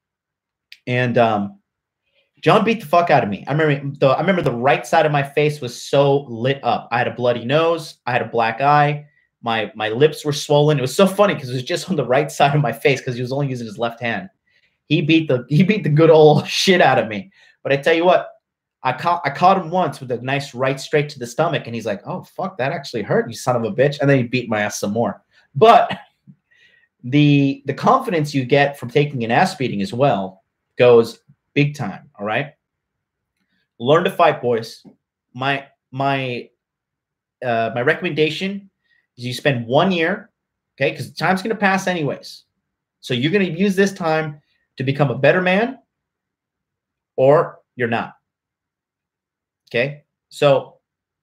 And John beat the fuck out of me. I remember the right side of my face was so lit up. I had a bloody nose. I had a black eye. My lips were swollen. It was so funny because it was just on the right side of my face because he was only using his left hand. He beat the good old shit out of me. But I tell you what, I caught him once with a nice right straight to the stomach, and he's like, "Oh fuck, that actually hurt, you son of a bitch!" And then he beat my ass some more. But the confidence you get from taking an ass beating as well goes big time. All right, learn to fight, boys. My recommendation is you spend 1 year, okay, because time's going to pass anyways. So you're going to use this time to become a better man, or you're not. Okay, so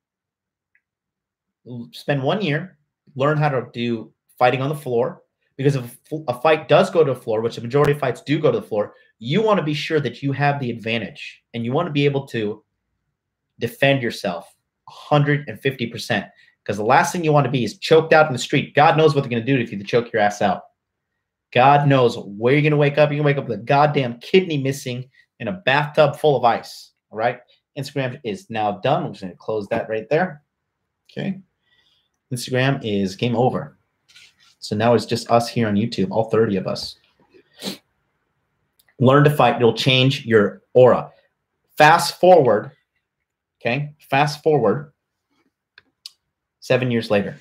spend 1 year, learn how to do fighting on the floor, because if a fight does go to the floor, which the majority of fights do go to the floor, you want to be sure that you have the advantage, and you want to be able to defend yourself 150%, because the last thing you want to be is choked out in the street. God knows what they're going to do if you choke your ass out. God knows where you're going to wake up. You're going to wake up with a goddamn kidney missing in a bathtub full of ice. All right. Instagram is now done. I'm just going to close that right there. Okay. Instagram is game over. So now it's just us here on YouTube, all 30 of us. Learn to fight. It'll change your aura. Fast forward. Okay. Fast forward 7 years later.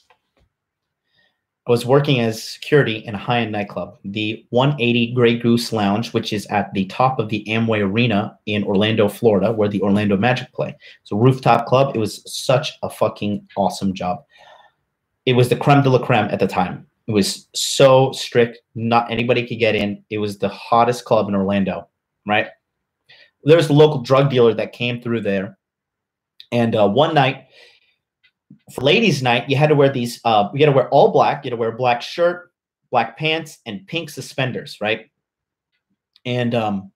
I was working as security in a high-end nightclub, the 180 Grey Goose Lounge, which is at the top of the Amway Arena in Orlando, Florida, where the Orlando Magic play. It's a rooftop club. It was such a fucking awesome job. It was the creme de la creme at the time. It was so strict. Not anybody could get in. It was the hottest club in Orlando, right? There was a local drug dealer that came through there. And one night, for ladies' night, you had to wear these, you had to wear all black. You had to wear a black shirt, black pants, and pink suspenders, right? And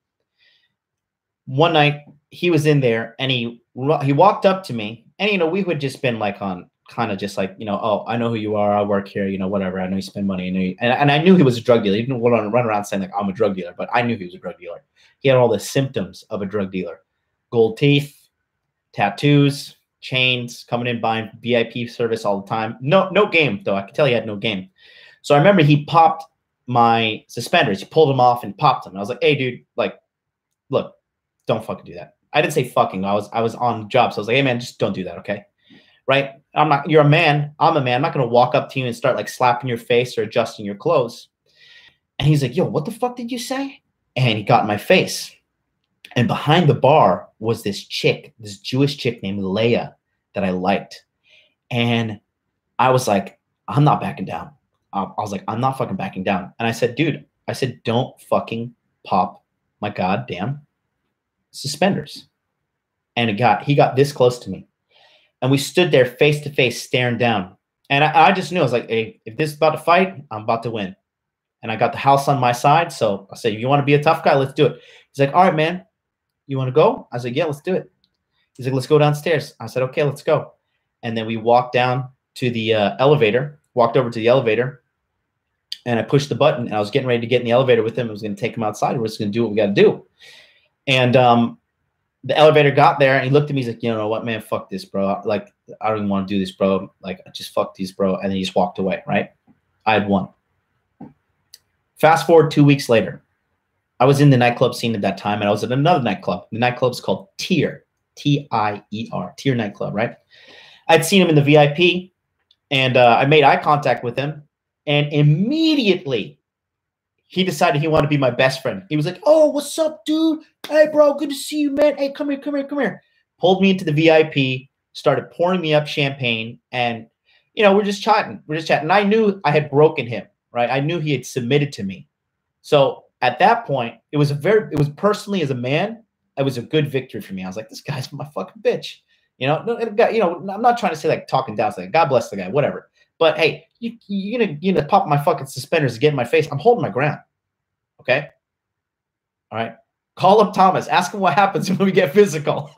one night, he was in there, and he walked up to me, and, you know, we had just been like on kind of just like, you know, oh, I know who you are. I work here, you know, whatever. I know you spend money. I know you, and I knew he was a drug dealer. He didn't run around saying like, I'm a drug dealer, but I knew he was a drug dealer. He had all the symptoms of a drug dealer: gold teeth, tattoos, chains, coming in, buying VIP service all the time. No game, though. I could tell he had no game. So I remember he popped my suspenders. He pulled them off and popped them. I was like, hey, dude, like, look, don't fucking do that. I didn't say fucking. I was on job. So I was like, hey, man, just don't do that, okay? Right? I'm not, you're a man. I'm a man. I'm not going to walk up to you and start like slapping your face or adjusting your clothes. And he's like, yo, what the fuck did you say? And he got in my face. And behind the bar was this chick, this Jewish chick named Leia that I liked. And I was like, I'm not backing down. I was like, I'm not fucking backing down. And I said, dude, I said, don't fucking pop my goddamn suspenders. And he got this close to me. And we stood there face to face staring down. And I just knew, I was like, hey, if this is about to fight, I'm about to win. And I got the house on my side. So I said, if you want to be a tough guy, let's do it. He's like, all right, man, you want to go? I was like, yeah, let's do it. He's like, let's go downstairs. I said, okay, let's go. And then we walked down to the elevator, walked over to the elevator, and I pushed the button, and I was getting ready to get in the elevator with him. I was going to take him outside. We're just going to do what we got to do. And the elevator got there, and he looked at me. He's like, you know what, man, fuck this, bro. Like, I don't even want to do this, bro. Like, just fuck these, bro. And then he just walked away, right? I had won. Fast forward 2 weeks later. I was in the nightclub scene at that time, and I was at another nightclub. The nightclub's called Tier, T-I-E-R, Tier nightclub, right? I'd seen him in the VIP, and I made eye contact with him, and immediately he decided he wanted to be my best friend. He was like, oh, what's up, dude? Hey, bro, good to see you, man. Hey, come here. Pulled me into the VIP, started pouring me up champagne, and, you know, we're just chatting. And I knew I had broken him, right? I knew he had submitted to me. So at that point, it was personally as a man, it was a good victory for me. I was like, this guy's my fucking bitch. You know, I'm not trying to say like talking down, saying God bless the guy, whatever. But hey, you're gonna pop my fucking suspenders to get in my face. I'm holding my ground. Okay. All right. Call up Thomas. Ask him what happens when we get physical.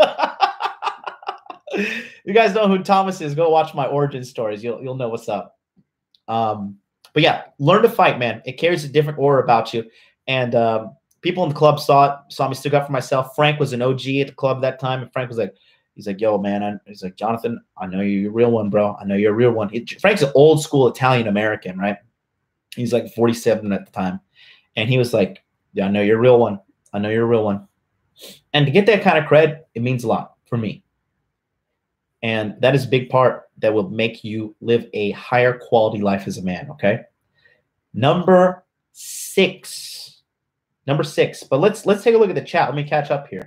You guys know who Thomas is. Go watch my origin stories. You'll know what's up. But yeah, learn to fight, man. It carries a different aura about you. And people in the club saw me stick up for myself. Frank was an OG at the club that time. And Frank was like, he's like, yo, man. He's like, Jonathan, I know you're a real one, bro. I know you're a real one. Frank's an old school Italian-American, right? He's like 47 at the time. And he was like, yeah, I know you're a real one. I know you're a real one. And to get that kind of cred, it means a lot for me. And that is a big part that will make you live a higher quality life as a man, okay? Number six. But let's take a look at the chat. Let me catch up here.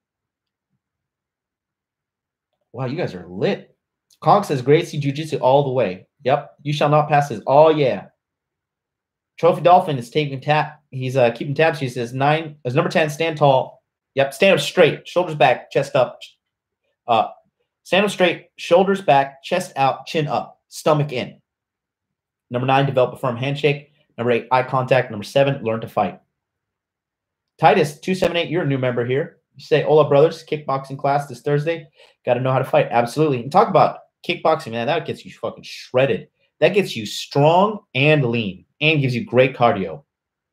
Wow, you guys are lit. Conk says, Gracie Jiu-Jitsu all the way. Yep. You shall not pass this. Oh, yeah. Trophy Dolphin is taking tap. He's keeping tabs. He says, 9. As number 10, stand tall. Yep. Stand up straight. Shoulders back. Chest up. Stand up straight. Shoulders back. Chest out. Chin up. Stomach in. Number 9, develop a firm handshake. Number 8, eye contact. Number 7, learn to fight. Titus 278, you're a new member here. You say, Hola, brothers, kickboxing class this Thursday. Got to know how to fight. Absolutely. And talk about kickboxing, man. That gets you fucking shredded. That gets you strong and lean and gives you great cardio.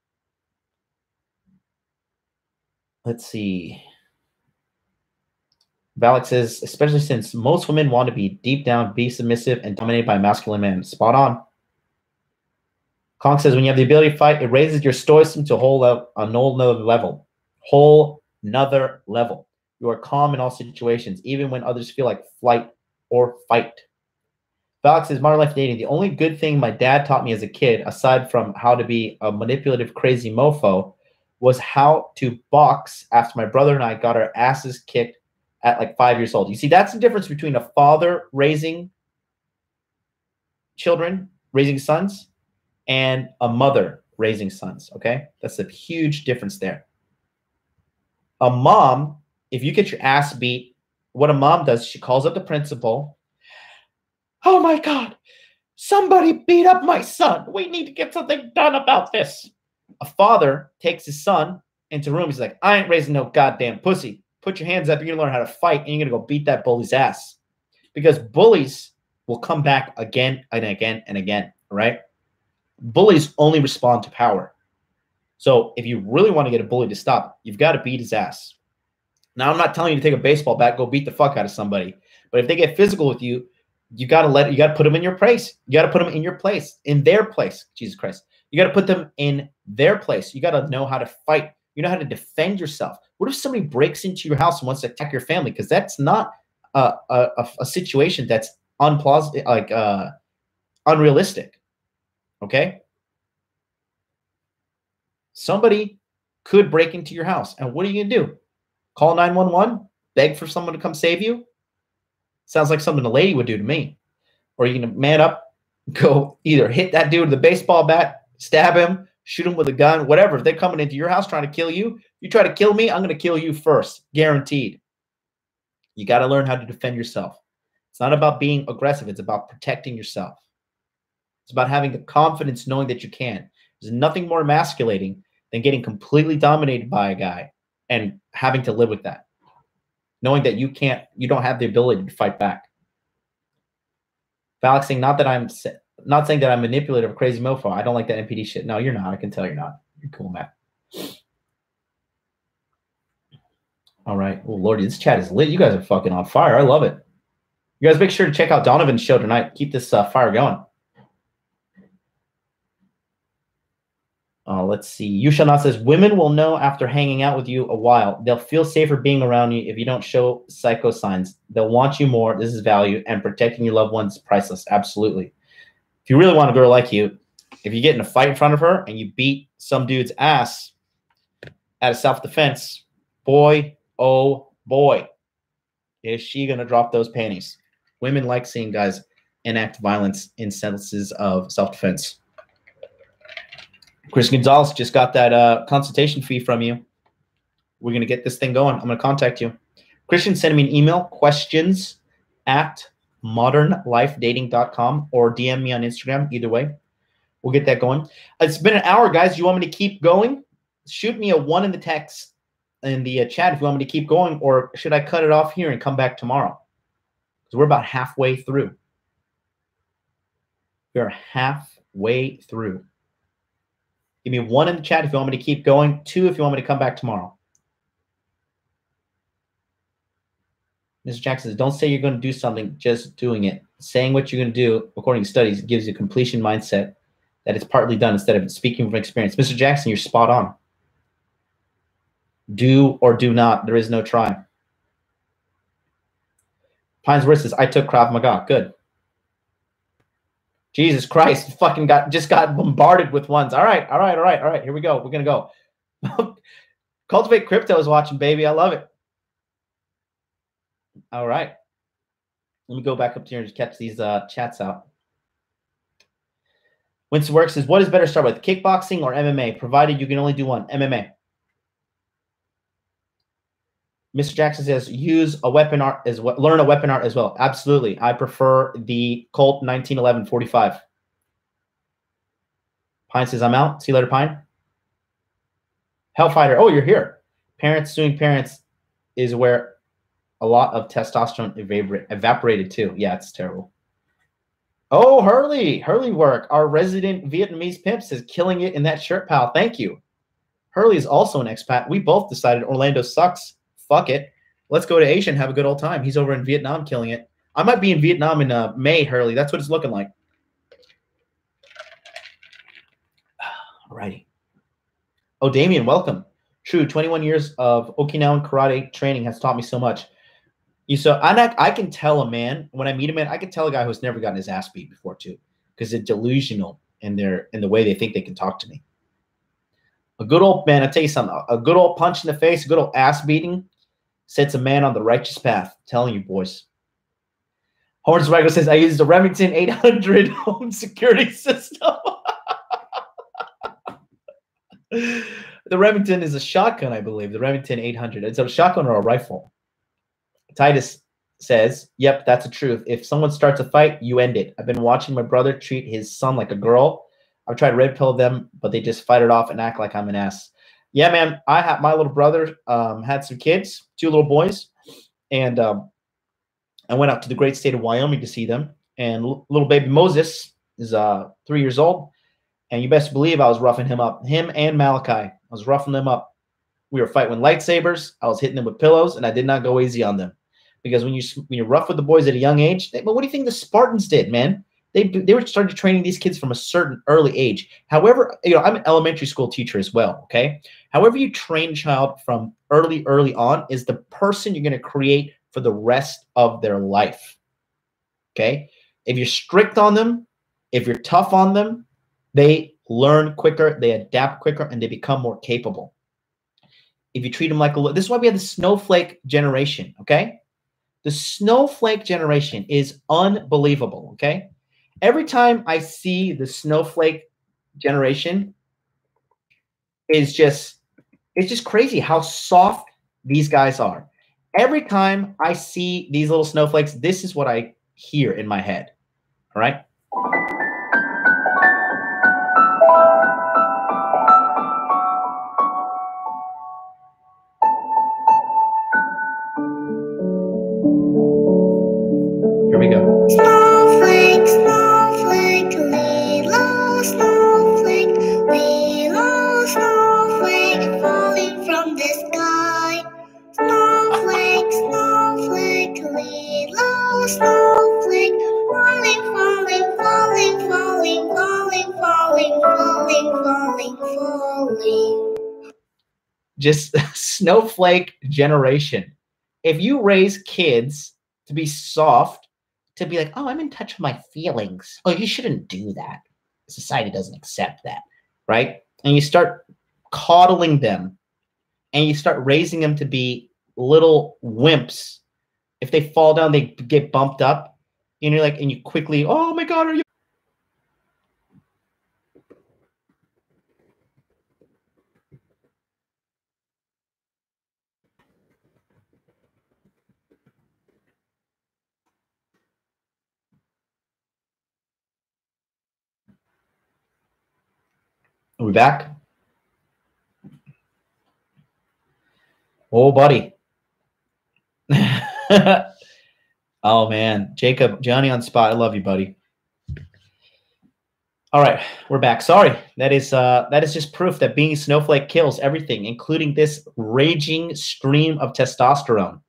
Let's see. Valak says, especially since most women want to be deep down, be submissive, and dominated by a masculine man. Spot on. Conk says, when you have the ability to fight, it raises your stoicism to a whole nother level. Whole nother level. You are calm in all situations, even when others feel like flight or fight. Valak says, modern life dating, the only good thing my dad taught me as a kid, aside from how to be a manipulative, crazy mofo, was how to box after my brother and I got our asses kicked at like 5 years old. You see, that's the difference between a father raising children, raising sons, and a mother raising sons, okay? That's a huge difference there. A mom, if you get your ass beat, what a mom does, she calls up the principal. Oh my God, somebody beat up my son. We need to get something done about this. A father takes his son into a room. He's like, I ain't raising no goddamn pussy. Put your hands up. You're going to learn how to fight, and you're going to go beat that bully's ass. Because bullies will come back again and again and again, right? Bullies only respond to power. So if you really want to get a bully to stop, you've got to beat his ass. Now, I'm not telling you to take a baseball bat, go beat the fuck out of somebody. But if they get physical with you, you got to put them in your place. You got to put them in your place, in their place. Jesus Christ. You got to put them in their place. You got to know how to fight. You know how to defend yourself. What if somebody breaks into your house and wants to attack your family? Because that's not a situation that's unrealistic. Okay? Somebody could break into your house. And what are you going to do? Call 911? Beg for someone to come save you? Sounds like something a lady would do to me. Or you're going to man up, go either hit that dude with a baseball bat, stab him, shoot him with a gun, whatever. If they're coming into your house trying to kill you, you try to kill me, I'm going to kill you first. Guaranteed. You got to learn how to defend yourself. It's not about being aggressive. It's about protecting yourself. It's about having the confidence knowing that you can. There's nothing more emasculating than getting completely dominated by a guy and having to live with that. Knowing that you don't have the ability to fight back. Valak saying, not saying that I'm manipulative or crazy mofo. I don't like that NPD shit. No, you're not. I can tell you're not. You're cool, Matt. All right. Oh, Lordy, this chat is lit. You guys are fucking on fire. I love it. You guys make sure to check out Donovan's show tonight. Keep this fire going. Let's see. You Shall Not says, women will know after hanging out with you a while. They'll feel safer being around you if you don't show psycho signs. They'll want you more. This is value. And protecting your loved ones is priceless. Absolutely. If you really want a girl like you, if you get in a fight in front of her and you beat some dude's ass out of self-defense, boy, oh boy, is she going to drop those panties. Women like seeing guys enact violence in sentences of self-defense. Chris Gonzalez just got that consultation fee from you. We're going to get this thing going. I'm going to contact you. Christian, send me an email, questions@modernlifedating.com, or DM me on Instagram. Either way, we'll get that going. It's been an hour, guys. You want me to keep going? Shoot me a 1 in the text in the chat if you want me to keep going, or should I cut it off here and come back tomorrow? Because we're about halfway through. We're halfway through. Give me 1 in the chat if you want me to keep going. 2 if you want me to come back tomorrow. Mr. Jackson says, don't say you're going to do something, just doing it. Saying what you're going to do, according to studies, gives you a completion mindset that it's partly done instead of speaking from experience. Mr. Jackson, you're spot on. Do or do not. There is no try. Pines Word says, I took Krav Maga. Good. Jesus Christ, fucking just got bombarded with ones. All right. Here we go. We're gonna go. Cultivate Crypto is watching, baby. I love it. All right. Let me go back up here and just catch these chats out. Winston Works says, what is better to start with, kickboxing or MMA, provided you can only do one? MMA. Mr. Jackson says, use a weapon art as well, learn a weapon art as well. Absolutely. I prefer the Colt 1911 45. Pine says, I'm out. See you later, Pine. Hellfighter. Oh, you're here. Parents suing parents is where a lot of testosterone evaporated too. Yeah, it's terrible. Oh, Hurley work. Our resident Vietnamese pimp says, killing it in that shirt, pal. Thank you. Hurley is also an expat. We both decided Orlando sucks. Fuck it. Let's go to Asia and have a good old time. He's over in Vietnam killing it. I might be in Vietnam in May, Hurley. That's what it's looking like. Alrighty. Oh, Damien, welcome. True, 21 years of Okinawan karate training has taught me so much. I can tell a man, when I meet a man, I can tell a guy who's never gotten his ass beat before too, because they're delusional in the way they think they can talk to me. A good old man, I'll tell you something, a good old punch in the face, a good old ass beating sets a man on the righteous path. I'm telling you, boys. Horns Rago says, I used the Remington 800 home security system. The Remington is a shotgun, I believe. The Remington 800. It's a shotgun or a rifle. Titus says, yep, that's the truth. If someone starts a fight, you end it. I've been watching my brother treat his son like a girl. I've tried red pill them, but they just fight it off and act like I'm an ass. Yeah, man, my little brother had some kids, 2 little boys, and I went out to the great state of Wyoming to see them. And little baby Moses is 3 years old, and you best believe I was roughing him up. Him and Malachi, I was roughing them up. We were fighting with lightsabers. I was hitting them with pillows, and I did not go easy on them. Because when you're rough with the boys at a young age, but what do you think the Spartans did, man? They were started training these kids from a certain early age. However, I'm an elementary school teacher as well, okay? However you train a child from early on is the person you're going to create for the rest of their life, okay? If you're strict on them, if you're tough on them, they learn quicker, they adapt quicker, and they become more capable. If you treat them like this is why we have the snowflake generation, okay? The snowflake generation is unbelievable, okay? Every time I see the snowflake generation, it's just crazy how soft these guys are. Every time I see these little snowflakes, this is what I hear in my head, all right? Here we go. Snowflake, snowflake, little snowflake, little snowflake, falling from the sky. Snowflake, snowflake, little snowflake, falling, falling, falling, falling, falling, falling, falling, falling, falling. Just snowflake generation. If you raise kids to be soft, to be like, oh, I'm in touch with my feelings. Oh, you shouldn't do that. Society doesn't accept that, right? And you start coddling them and you start raising them to be little wimps. If they fall down, they get bumped up. And you're like, and you quickly, oh my God, are you? Are we back? Oh, buddy. Oh, man. Jacob, Johnny on spot. I love you, buddy. All right, we're back. Sorry. That is just proof that being a snowflake kills everything, including this raging stream of testosterone.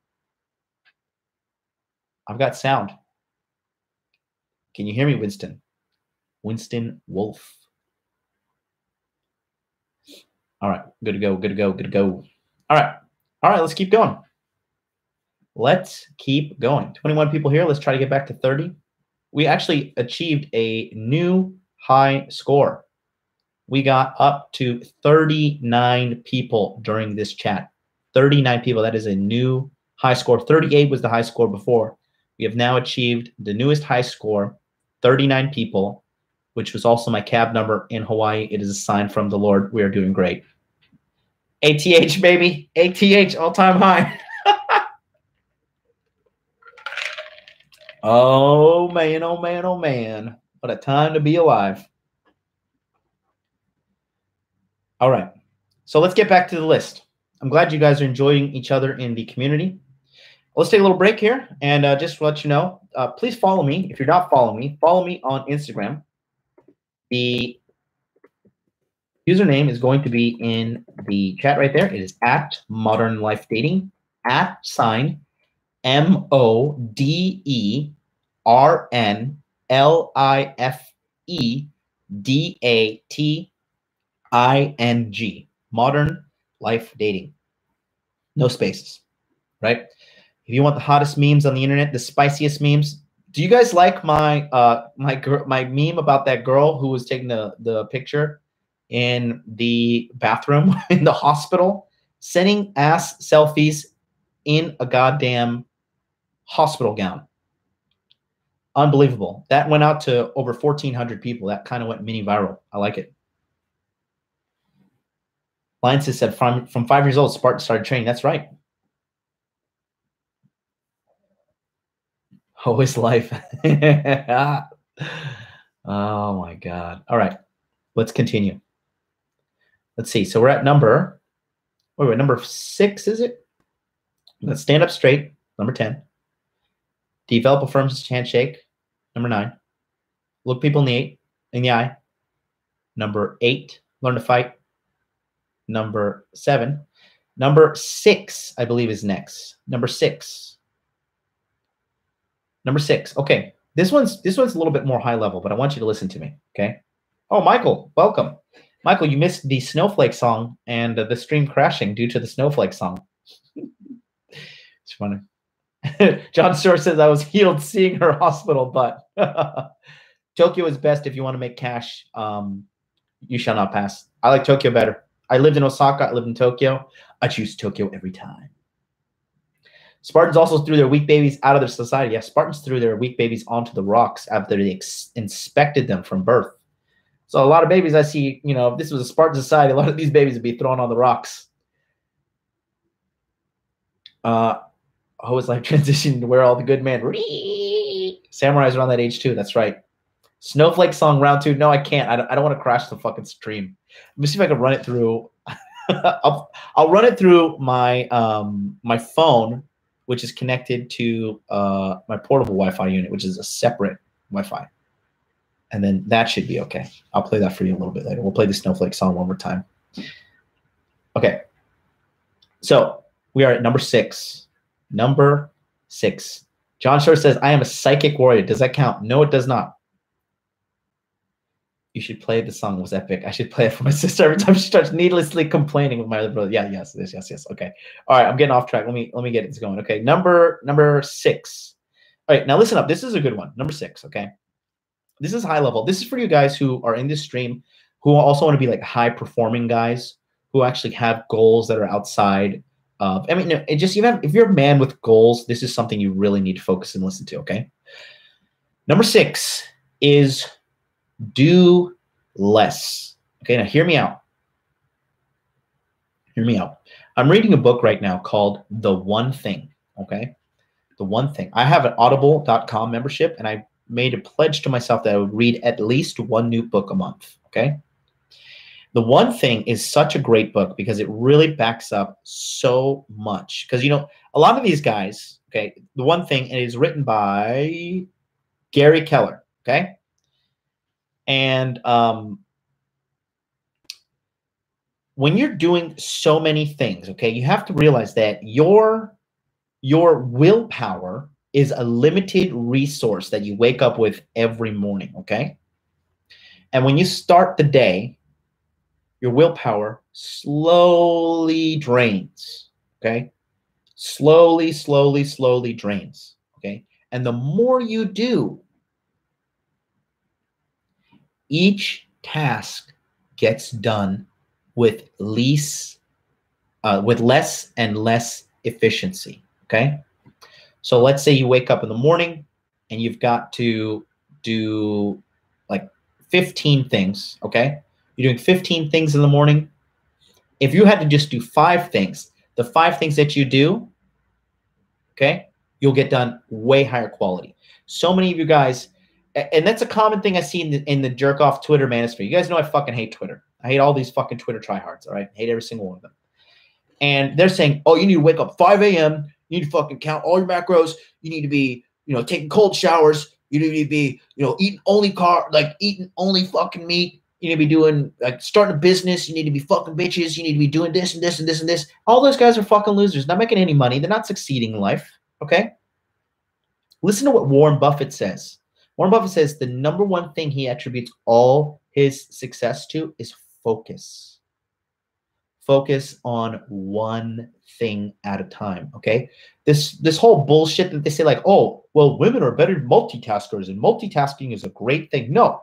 I've got sound. Can you hear me, Winston? Winston Wolf. All right, good to go, good to go, good to go. All right. All right, let's keep going. Let's keep going. 21 people here. Let's try to get back to 30. We actually achieved a new high score. We got up to 39 people during this chat. 39 people. That is a new high score. 38 was the high score before. We have now achieved the newest high score, 39 people, which was also my cab number in Hawaii. It is a sign from the Lord. We are doing great. ATH, baby. ATH, all-time high. Oh, man, oh, man, oh, man. What a time to be alive. All right. So let's get back to the list. I'm glad you guys are enjoying each other in the community. Let's take a little break here. And just to let you know, please follow me. If you're not following me, follow me on Instagram. The username is going to be in the chat right there. It is at Modern Life Dating, at sign MODERNLIFEDATING. Modern Life Dating. No spaces, right? If you want the hottest memes on the internet, the spiciest memes, do you guys like my my meme about that girl who was taking the picture in the bathroom in the hospital, sending ass selfies in a goddamn hospital gown? Unbelievable. That went out to over 1,400 people. That kind of went mini viral. I like it. Lions said from 5 years old, Spartan started training. That's right. Oh, his life. Oh my God. All right. Let's continue. Let's see. So we're at number 6, is it? Let's stand up straight. Number 10. Develop a firm handshake. Number 9. Look people in the eye. Number 8. Learn to fight. Number 7. Number 6, I believe, is next. Number 6. Number 6. Okay. This one's a little bit more high level, but I want you to listen to me. Okay. Oh, Michael, welcome. Michael, you missed the snowflake song and the stream crashing due to the snowflake song. It's funny. John Stewart says I was healed seeing her hospital butt. Tokyo is best if you want to make cash. You shall not pass. I like Tokyo better. I lived in Osaka. I lived in Tokyo. I choose Tokyo every time. Spartans also threw their weak babies out of their society. Yeah, Spartans threw their weak babies onto the rocks after they inspected them from birth. So a lot of babies I see, you know, if this was a Spartan society, a lot of these babies would be thrown on the rocks. Always like transitioning to where all the good men. Samurais around that age too. That's right. Snowflake song round 2. No, I can't. I don't want to crash the fucking stream. Let me see if I can run it through. I'll run it through my my phone, which is connected to my portable Wi-Fi unit, which is a separate Wi-Fi. And then that should be okay. I'll play that for you a little bit later. We'll play the Snowflake song one more time. Okay. So we are at number 6. Number 6. John Shore says, I am a psychic warrior. Does that count? No, it does not. You should play the song. It was epic. I should play it for my sister every time she starts needlessly complaining with my other brother. Yeah, yes. Okay. All right, I'm getting off track. Let me get it going. Okay, number 6. All right, now listen up. This is a good one. Number 6, okay? This is high level. This is for you guys who are in this stream who also want to be like high performing guys who actually have goals that are outside of, I mean, it just, if you're a man with goals, this is something you really need to focus and listen to, okay? Number 6 is do less. Okay, now hear me out. Hear me out. I'm reading a book right now called The One Thing, okay? The One Thing. I have an audible.com membership, and I made a pledge to myself that I would read at least one new book a month, okay? The One Thing is such a great book because it really backs up so much. Because, you know, a lot of these guys, okay, The One Thing, it is written by Gary Keller, okay? And when you're doing so many things, okay, you have to realize that your willpower is a limited resource that you wake up with every morning, okay? And when you start the day, your willpower slowly drains, okay? Slowly, slowly, slowly drains, okay? And the more you do, each task gets done with less and less efficiency, okay? So let's say you wake up in the morning and you've got to do like 15 things, okay? You're doing 15 things in the morning. If you had to just do 5 things, the 5 things that you do, okay, you'll get done way higher quality. So many of you guys, and that's a common thing I see in the jerk off Twitter manosphere. You guys know I fucking hate Twitter. I hate all these fucking Twitter tryhards, all right? I hate every single one of them. And they're saying, oh, you need to wake up 5 a.m. You need to fucking count all your macros. You need to be, taking cold showers. You need to be, eating only eating only fucking meat. You need to be doing, starting a business. You need to be fucking bitches. You need to be doing this and this and this and this. All those guys are fucking losers. Not making any money. They're not succeeding in life, okay? Listen to what Warren Buffett says. Warren Buffett says the number one thing he attributes all his success to is focus. Focus on one thing at a time, okay? This whole bullshit that they say like, oh, well, women are better multitaskers and multitasking is a great thing. No.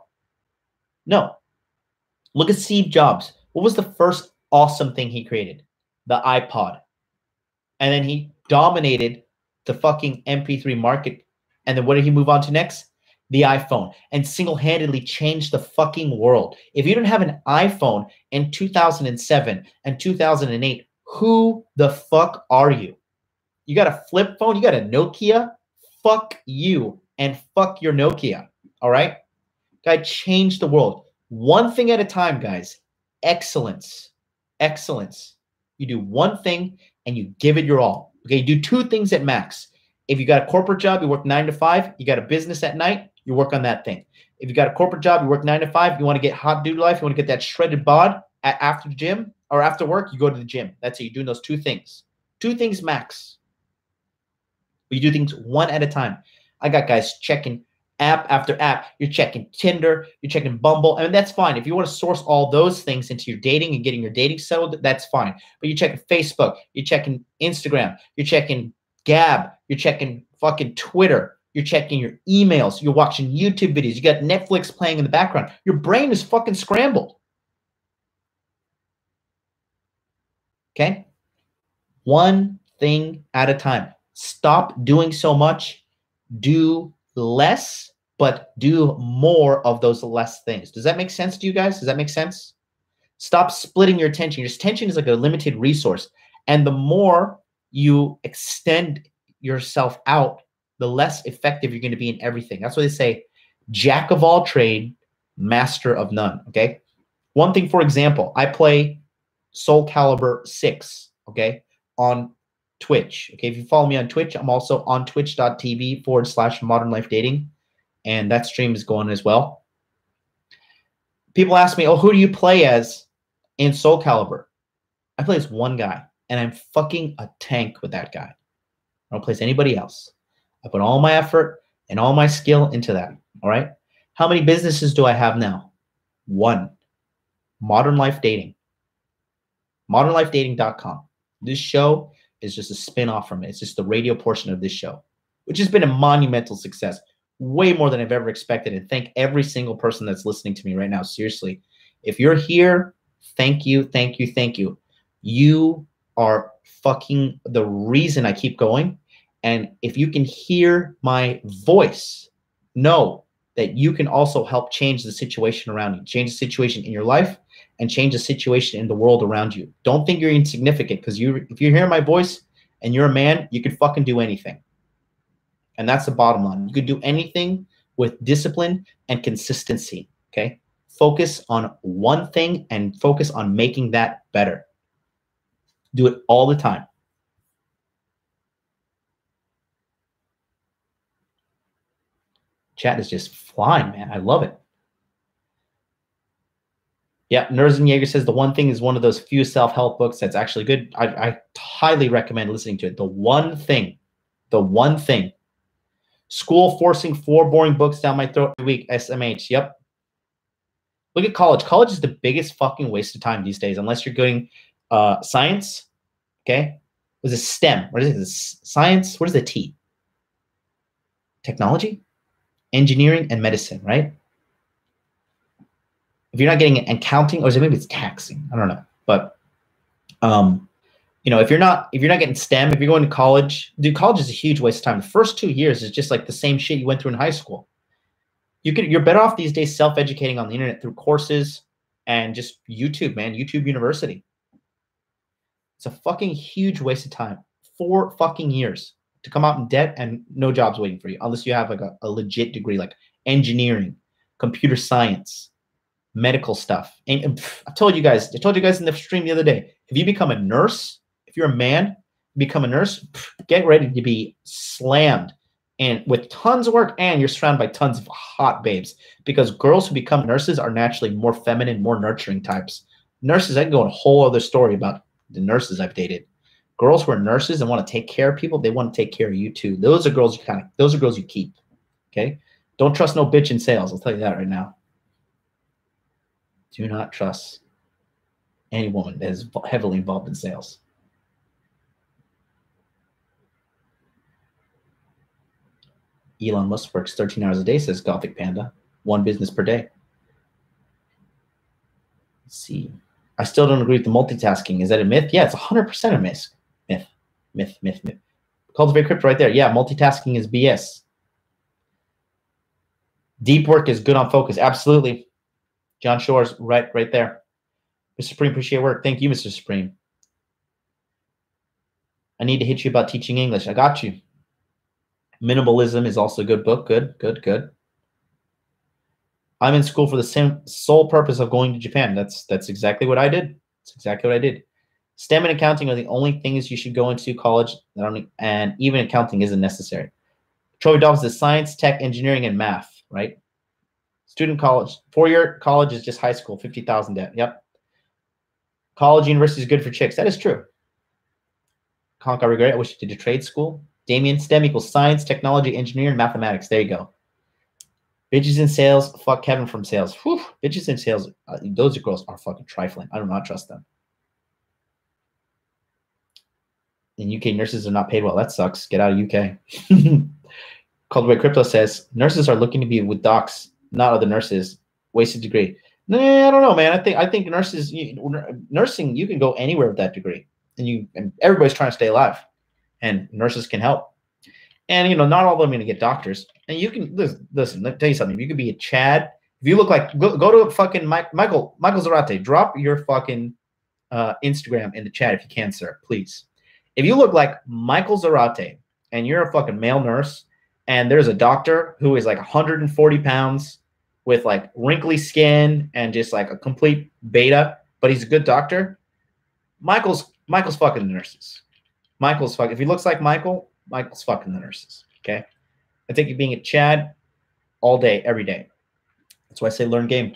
Look at Steve Jobs. What was the first awesome thing he created? The iPod. And then he dominated the fucking MP3 market. And then what did he move on to next? The iPhone. And single-handedly changed the fucking world. If you didn't have an iPhone in 2007 and 2008, who the fuck are you? You got a flip phone? You got a Nokia? Fuck you and fuck your Nokia. All right? Guy changed the world. One thing at a time, guys. Excellence. Excellence. You do one thing and you give it your all. Okay, you do 2 things at max. If you got a corporate job, you work 9 to 5. You got a business at night, you work on that thing. If you got a corporate job, you work 9 to 5. You want to get hot dude life, you want to get that shredded bod after the gym or after work, you go to the gym. That's it. You're doing those 2 things. 2 things max. But you do things one at a time. I got guys checking app after app. You're checking Tinder, you're checking Bumble. I mean, that's fine. If you want to source all those things into your dating and getting your dating settled, that's fine. But you're checking Facebook, you're checking Instagram, you're checking Gab, you're checking fucking Twitter, you're checking your emails, you're watching YouTube videos, you got Netflix playing in the background. Your brain is fucking scrambled. Okay? One thing at a time. Stop doing so much. Do less, but do more of those less things. Does that make sense to you guys? Does that make sense? Stop splitting your attention. Your attention is like a limited resource. And the more you extend yourself out, the less effective you're going to be in everything. That's why they say, jack of all trade, master of none, okay? One thing, for example, I play Soul Calibur 6, okay, on Twitch. Okay, if you follow me on Twitch, I'm also on twitch.tv/Modern Life Dating, and that stream is going as well. People ask me, oh, who do you play as in Soul Calibur? I play as one guy, and I'm fucking a tank with that guy. I don't play as anybody else. I put all my effort and all my skill into that, all right? How many businesses do I have now? 1. Modern Life Dating. ModernLifeDating.com. This show is just a spin-off from it. It's just the radio portion of this show, which has been a monumental success, way more than I've ever expected. And thank every single person that's listening to me right now. Seriously, if you're here, thank you, thank you, thank you. You are fucking the reason I keep going. And if you can hear my voice, know that you can also help change the situation around you, change the situation in your life, and change the situation in the world around you. Don't think you're insignificant, because if you hear my voice and you're a man, you can fucking do anything. And that's the bottom line. You can do anything with discipline and consistency, okay? Focus on one thing and focus on making that better. Do it all the time. Chat is just flying, man. I love it. Yeah, Nerds and Jaeger says the one thing is one of those few self-help books that's actually good. I highly recommend listening to it. The one thing. The one thing. School forcing 4 boring books down my throat every week. SMH. Yep. Look at college. College is the biggest fucking waste of time these days, unless you're doing science. Okay, was it STEM? What is it? Science. What is the T? Technology, engineering, and medicine. Right. If you're not getting accounting, or is it maybe it's taxing? I don't know, but you know, if you're not getting STEM, if you're going to college, dude, college is a huge waste of time. The first 2 years is just like the same shit you went through in high school. You're better off these days self-educating on the internet through courses and just YouTube, man. YouTube University. It's a fucking huge waste of time. 4 fucking years to come out in debt and no jobs waiting for you, unless you have like a legit degree like engineering, computer science, medical stuff. And I told you guys in the stream the other day, if you become a nurse, if you're a man, become a nurse, get ready to be slammed and with tons of work, and you're surrounded by tons of hot babes, because girls who become nurses are naturally more feminine, more nurturing types. Nurses, I can go on a whole other story about the nurses I've dated. Girls who are nurses and want to take care of people, they want to take care of you too. Those are girls you keep. Okay? Don't trust no bitch in sales. I'll tell you that right now. Do not trust any woman that is heavily involved in sales. Elon Musk works 13 hours a day, says Gothic Panda. 1 business per day. Let's see. I still don't agree with the multitasking. Is that a myth? Yeah, it's 100% a myth. Myth. Cultivate crypto right there. Yeah, multitasking is BS. Deep work is good on focus. Absolutely. John Shore's right there. Mr. Supreme, appreciate work. Thank you, Mr. Supreme. I need to hit you about teaching English. I got you. Minimalism is also a good book. Good. I'm in school for the sole purpose of going to Japan. That's exactly what I did. That's exactly what I did. STEM and accounting are the only things you should go into college, and even accounting isn't necessary. Troy Dobbs is science, tech, engineering, and math, right? Student college, 4-year college is just high school, 50,000 debt. Yep. College, university is good for chicks. That is true. Conk, I regret. I wish you did a trade school. Damien, STEM equals science, technology, engineering, mathematics. There you go. Bitches in sales. Fuck Kevin from sales. Whew. Bitches in sales. Those girls are fucking trifling. I do not trust them. In UK, nurses are not paid well. That sucks. Get out of UK. Cultivate Crypto says, nurses are looking to be with docs, not other nurses. Wasted degree. Nah, I don't know, man. I think nurses, nursing, you can go anywhere with that degree. And everybody's trying to stay alive. And nurses can help. And, you know, not all of them are going to get doctors. And you can, listen, let me tell you something. You could be a Chad. If you look like, go to fucking Michael Zarate. Drop your fucking Instagram in the chat if you can, sir, please. If you look like Michael Zarate and you're a fucking male nurse and there's a doctor who is like 140 pounds with like wrinkly skin and just like a complete beta, but he's a good doctor, Michael's fucking the nurses. If he looks like Michael's fucking the nurses, okay? I think you're being a Chad all day, every day. That's why I say learn game.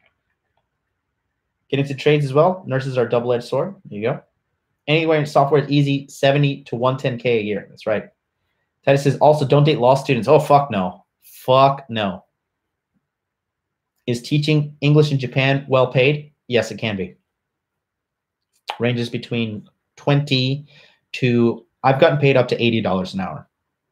Get into trades as well. Nurses are a double-edged sword. There you go. Anywhere in software is easy, 70 to 110K a year. That's right. Titus says, also, don't date law students. Oh, fuck no. Fuck no. Is teaching English in Japan well paid? Yes, it can be. Ranges between 20 to, I've gotten paid up to $80 an hour.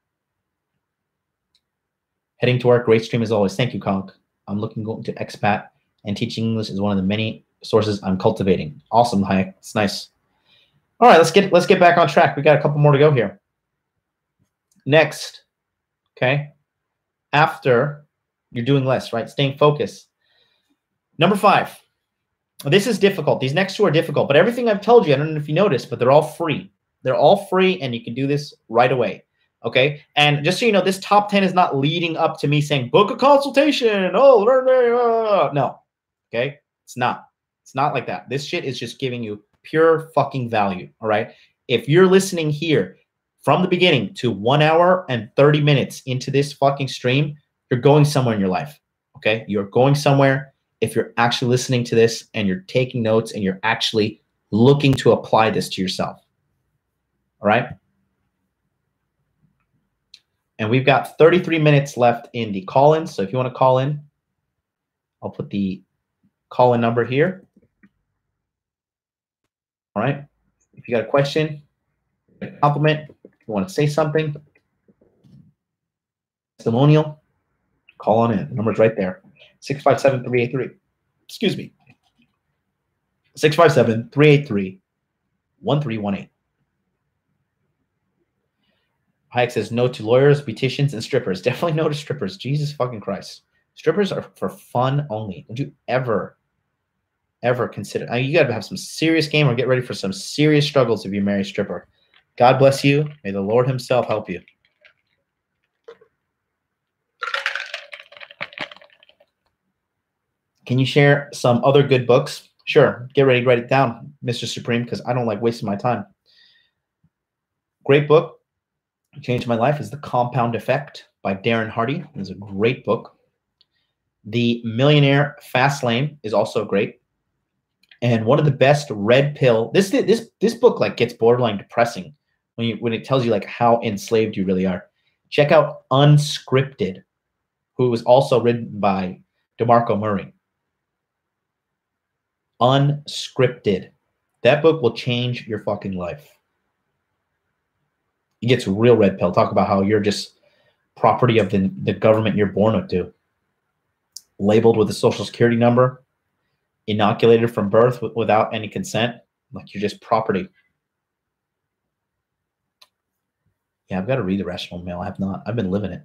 Heading to work, great stream as always. Thank you, Conk. I'm looking to expat, and teaching English is one of the many sources I'm cultivating. Awesome, Hayek. It's nice. All right, let's get back on track. We got a couple more to go here. Next, okay, after you're doing less, right? Staying focused. Number 5. This is difficult. These next 2 are difficult, but everything I've told you, I don't know if you noticed, but they're all free. They're all free, and you can do this right away. Okay, and just so you know, this top 10 is not leading up to me saying book a consultation. Oh, no. Okay, it's not. It's not like that. This shit is just giving you pure fucking value. All right. If you're listening here from the beginning to 1 hour and 30 minutes into this fucking stream, you're going somewhere in your life. Okay, you're going somewhere if you're actually listening to this and you're taking notes and you're actually looking to apply this to yourself. All right. And we've got 33 minutes left in the call-in. So if you want to call in, I'll put the call in number here. All right. If you got a question, a compliment, you want to say something, testimonial, call on in. The number's right there. 657-383. Excuse me. 657-383-1318. Hayek says no to lawyers, beauticians, and strippers. Definitely no to strippers. Jesus fucking Christ. Strippers are for fun only. Don't you ever consider. I mean, you got to have some serious game or get ready for some serious struggles if you marry a stripper. God bless you. May the Lord himself help you. Can you share some other good books? Sure. Get ready to write it down, Mr. Supreme, because I don't like wasting my time. Great book. Changed my life is The Compound Effect by Darren Hardy. It's a great book. The Millionaire Fast Lane is also great. And one of the best red pill. This book like gets borderline depressing when it tells you like how enslaved you really are. Check out Unscripted, who was also written by DeMarco Murray. Unscripted. That book will change your fucking life. It gets real red pill. Talk about how you're just property of the government you're born up to. Labeled with a social security number. Inoculated from birth without any consent. Like you're just property. Yeah, I've got to read The Rational Male. I have not. I've been living it.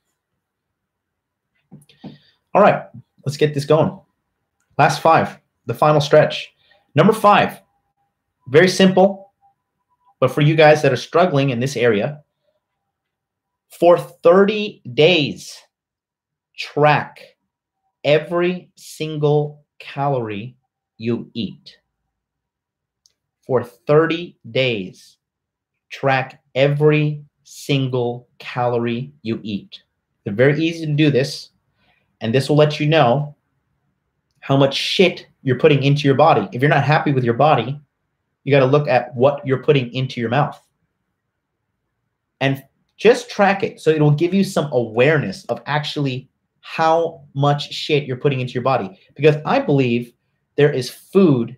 All right. Let's get this going. Last 5. The final stretch. Number 5. Very simple. But for you guys that are struggling in this area, for 30 days, track every single calorie you eat. For 30 days, track every single calorie you eat. It's very easy to do this, and this will let you know how much shit you're putting into your body. If you're not happy with your body, you got to look at what you're putting into your mouth. And just track it so it'll give you some awareness of actually how much shit you're putting into your body. Because I believe there is food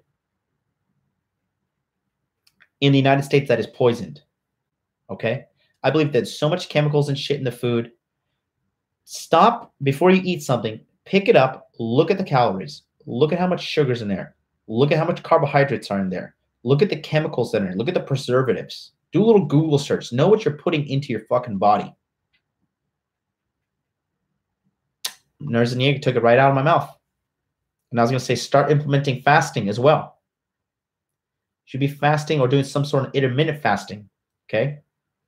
in the United States that is poisoned. Okay? I believe there's so much chemicals and shit in the food. Stop before you eat something. Pick it up. Look at the calories. Look at how much sugar's in there. Look at how much carbohydrates are in there. Look at the chemicals that are in there. Look at the preservatives. Do a little Google search. Know what you're putting into your fucking body. Nerzanier took it right out of my mouth. And I was going to say, start implementing fasting as well. You should be fasting or doing some sort of intermittent fasting. Okay?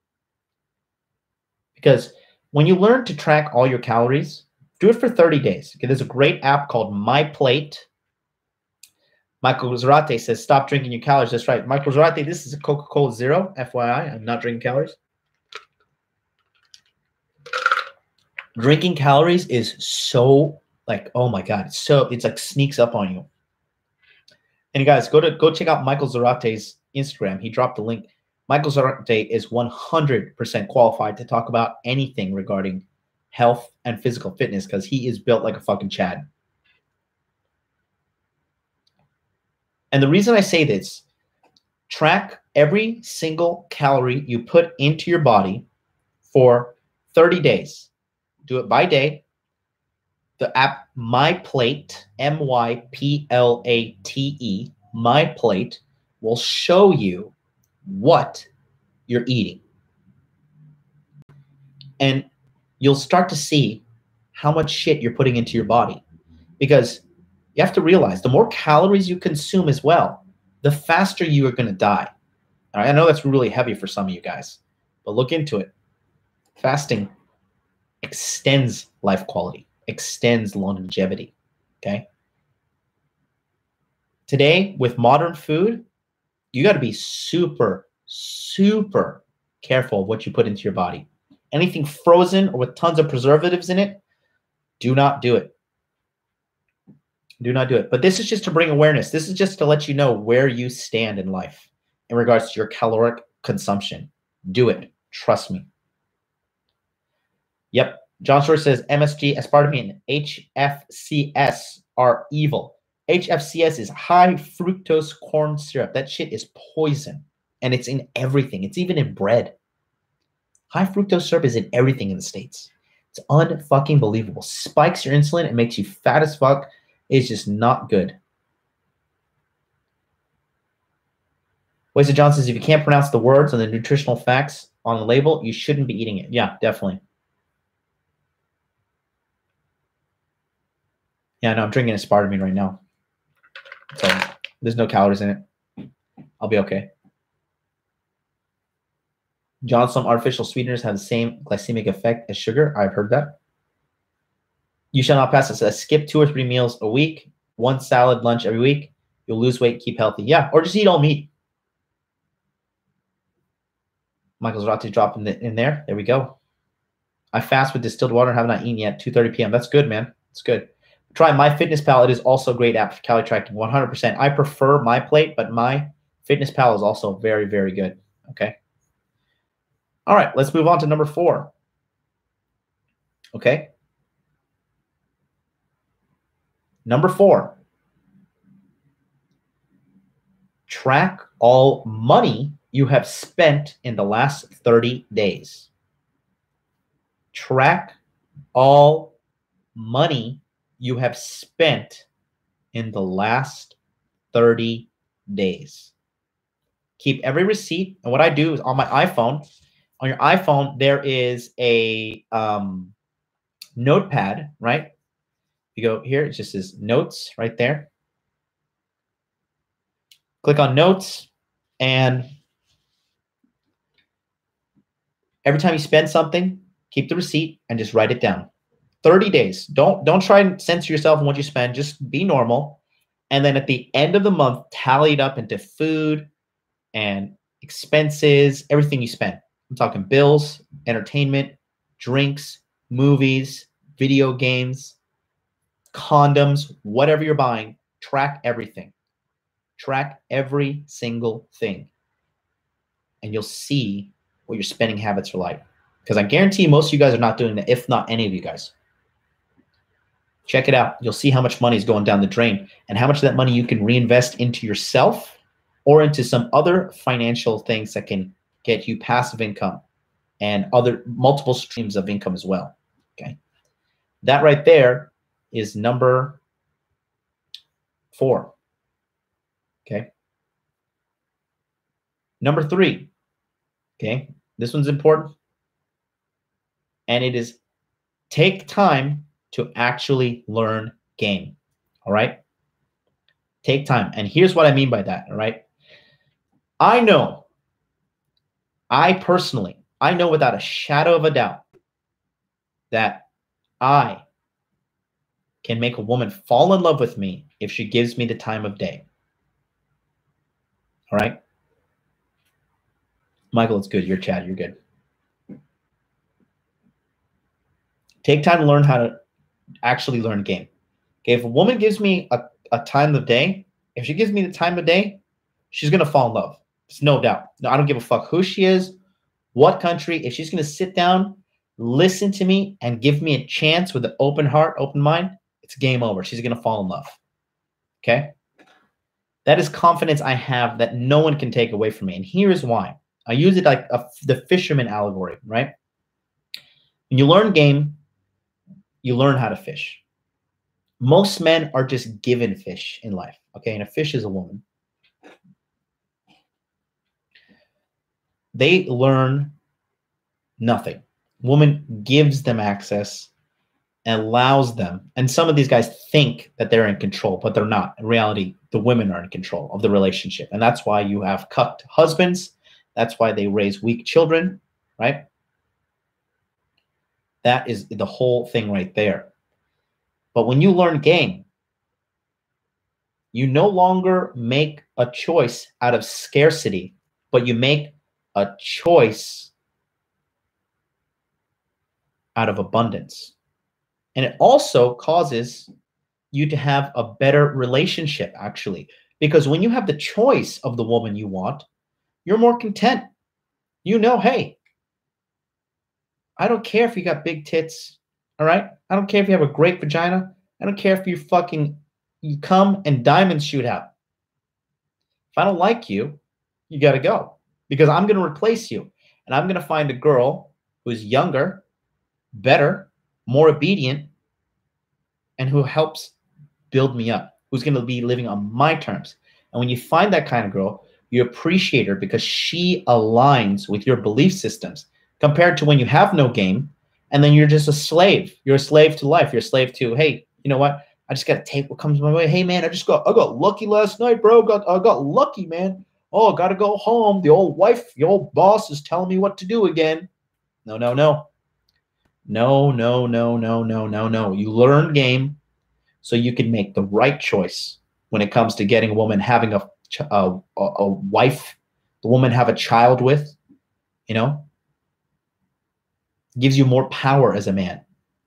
Because when you learn to track all your calories, do it for 30 days. Okay? There's a great app called My Plate. Michael Zarate says, stop drinking your calories. That's right. Michael Zarate, this is a Coca-Cola Zero. FYI, I'm not drinking calories. Drinking calories is so like, oh my God. It's like sneaks up on you. And you guys, go check out Michael Zarate's Instagram. He dropped a link. Michael Zarate is 100% qualified to talk about anything regarding health and physical fitness because he is built like a fucking Chad. And the reason I say this, track every single calorie you put into your body for 30 days. Do it by day. The app MyPlate, MyPlate, MyPlate will show you what you're eating. And you'll start to see how much shit you're putting into your body. Because you have to realize the more calories you consume as well, the faster you are going to die. All right, I know that's really heavy for some of you guys, but look into it. Fasting extends life quality, extends longevity, okay? Today, with modern food, you got to be super, super careful of what you put into your body. Anything frozen or with tons of preservatives in it, do not do it. Do not do it. But this is just to bring awareness. This is just to let you know where you stand in life in regards to your caloric consumption. Do it. Trust me. Yep. John Short says MSG, aspartame, and HFCS are evil. HFCS is high fructose corn syrup. That shit is poison. And it's in everything. It's even in bread. High fructose syrup is in everything in the States. It's unfucking believable. Spikes your insulin and makes you fat as fuck. It's just not good. Wasted John says, if you can't pronounce the words and the nutritional facts on the label, you shouldn't be eating it. Yeah, definitely. Yeah, no, I'm drinking aspartame right now. So there's no calories in it. I'll be okay. John, some artificial sweeteners have the same glycemic effect as sugar. I've heard that. You shall not pass this. Skip 2 or 3 meals a week, 1 salad lunch every week. You'll lose weight, keep healthy. Yeah, or just eat all meat. Michael's Rati drop in there. There we go. I fast with distilled water and have not eaten yet. 2:30 p.m. That's good, man. It's good. Try MyFitnessPal. It is also a great app for calorie tracking. 100%. I prefer MyPlate, but MyFitnessPal is also very, very good. Okay. All right. Let's move on to number 4. Okay. Number 4. Track all money you have spent in the last 30 days. Track all money you have spent in the last 30 days. Keep every receipt. And what I do is on my iPhone, on your iPhone, there is a notepad, right? You go here, it just says notes right there. Click on notes, and every time you spend something, keep the receipt and just write it down. 30 days. Don't try and censor yourself on what you spend. Just be normal. And then at the end of the month, tally it up into food and expenses, everything you spend. I'm talking bills, entertainment, drinks, movies, video games, condoms, whatever you're buying. Track everything. Track every single thing. And you'll see what your spending habits are like. Because I guarantee most of you guys are not doing that, if not any of you guys. Check it out. You'll see how much money is going down the drain and how much of that money you can reinvest into yourself or into some other financial things that can get you passive income and other multiple streams of income as well. Okay. That right there is number 4. Okay. Number 3. Okay. This one's important. And it is take time to actually learn game. All right. Take time. And here's what I mean by that. All right. I know without a shadow of a doubt that I can make a woman fall in love with me if she gives me the time of day. All right. Michael, it's good. You're Chad. You're good. Take time to learn how to actually learn game. Okay, if a woman gives me a time of day, if she gives me the time of day, she's going to fall in love. There's no doubt. No, I don't give a fuck who she is, what country. If she's going to sit down, listen to me, and give me a chance with an open heart, open mind, it's game over. She's going to fall in love. Okay? That is confidence I have that no one can take away from me. And here is why. I use it like the fisherman allegory, right? When you learn game, you learn how to fish. Most men are just given fish in life, okay? And a fish is a woman. They learn nothing. Woman gives them access and allows them. And some of these guys think that they're in control, but they're not. In reality, the women are in control of the relationship. And that's why you have cucked husbands. That's why they raise weak children, right? That is the whole thing right there. But when you learn game, you no longer make a choice out of scarcity, but you make a choice out of abundance. And it also causes you to have a better relationship, actually. Because when you have the choice of the woman you want, you're more content. You know, hey, I don't care if you got big tits, all right? I don't care if you have a great vagina. I don't care if you're fucking you come and diamonds shoot out. If I don't like you, you got to go, because I'm going to replace you. And I'm going to find a girl who's younger, better, more obedient, and who helps build me up, who's going to be living on my terms. And when you find that kind of girl, you appreciate her because she aligns with your belief systems, compared to when you have no game and then you're just a slave. You're a slave to life. You're a slave to, hey, you know what? I just got to take what comes my way. Hey, man, I got lucky last night, bro. I got lucky, man. Oh, got to go home. The old wife, the old boss is telling me what to do again. No, no, no. No, no, no, no, no, no, no. You learn game so you can make the right choice when it comes to getting a woman, having a wife, the woman have a child with, you know, gives you more power as a man.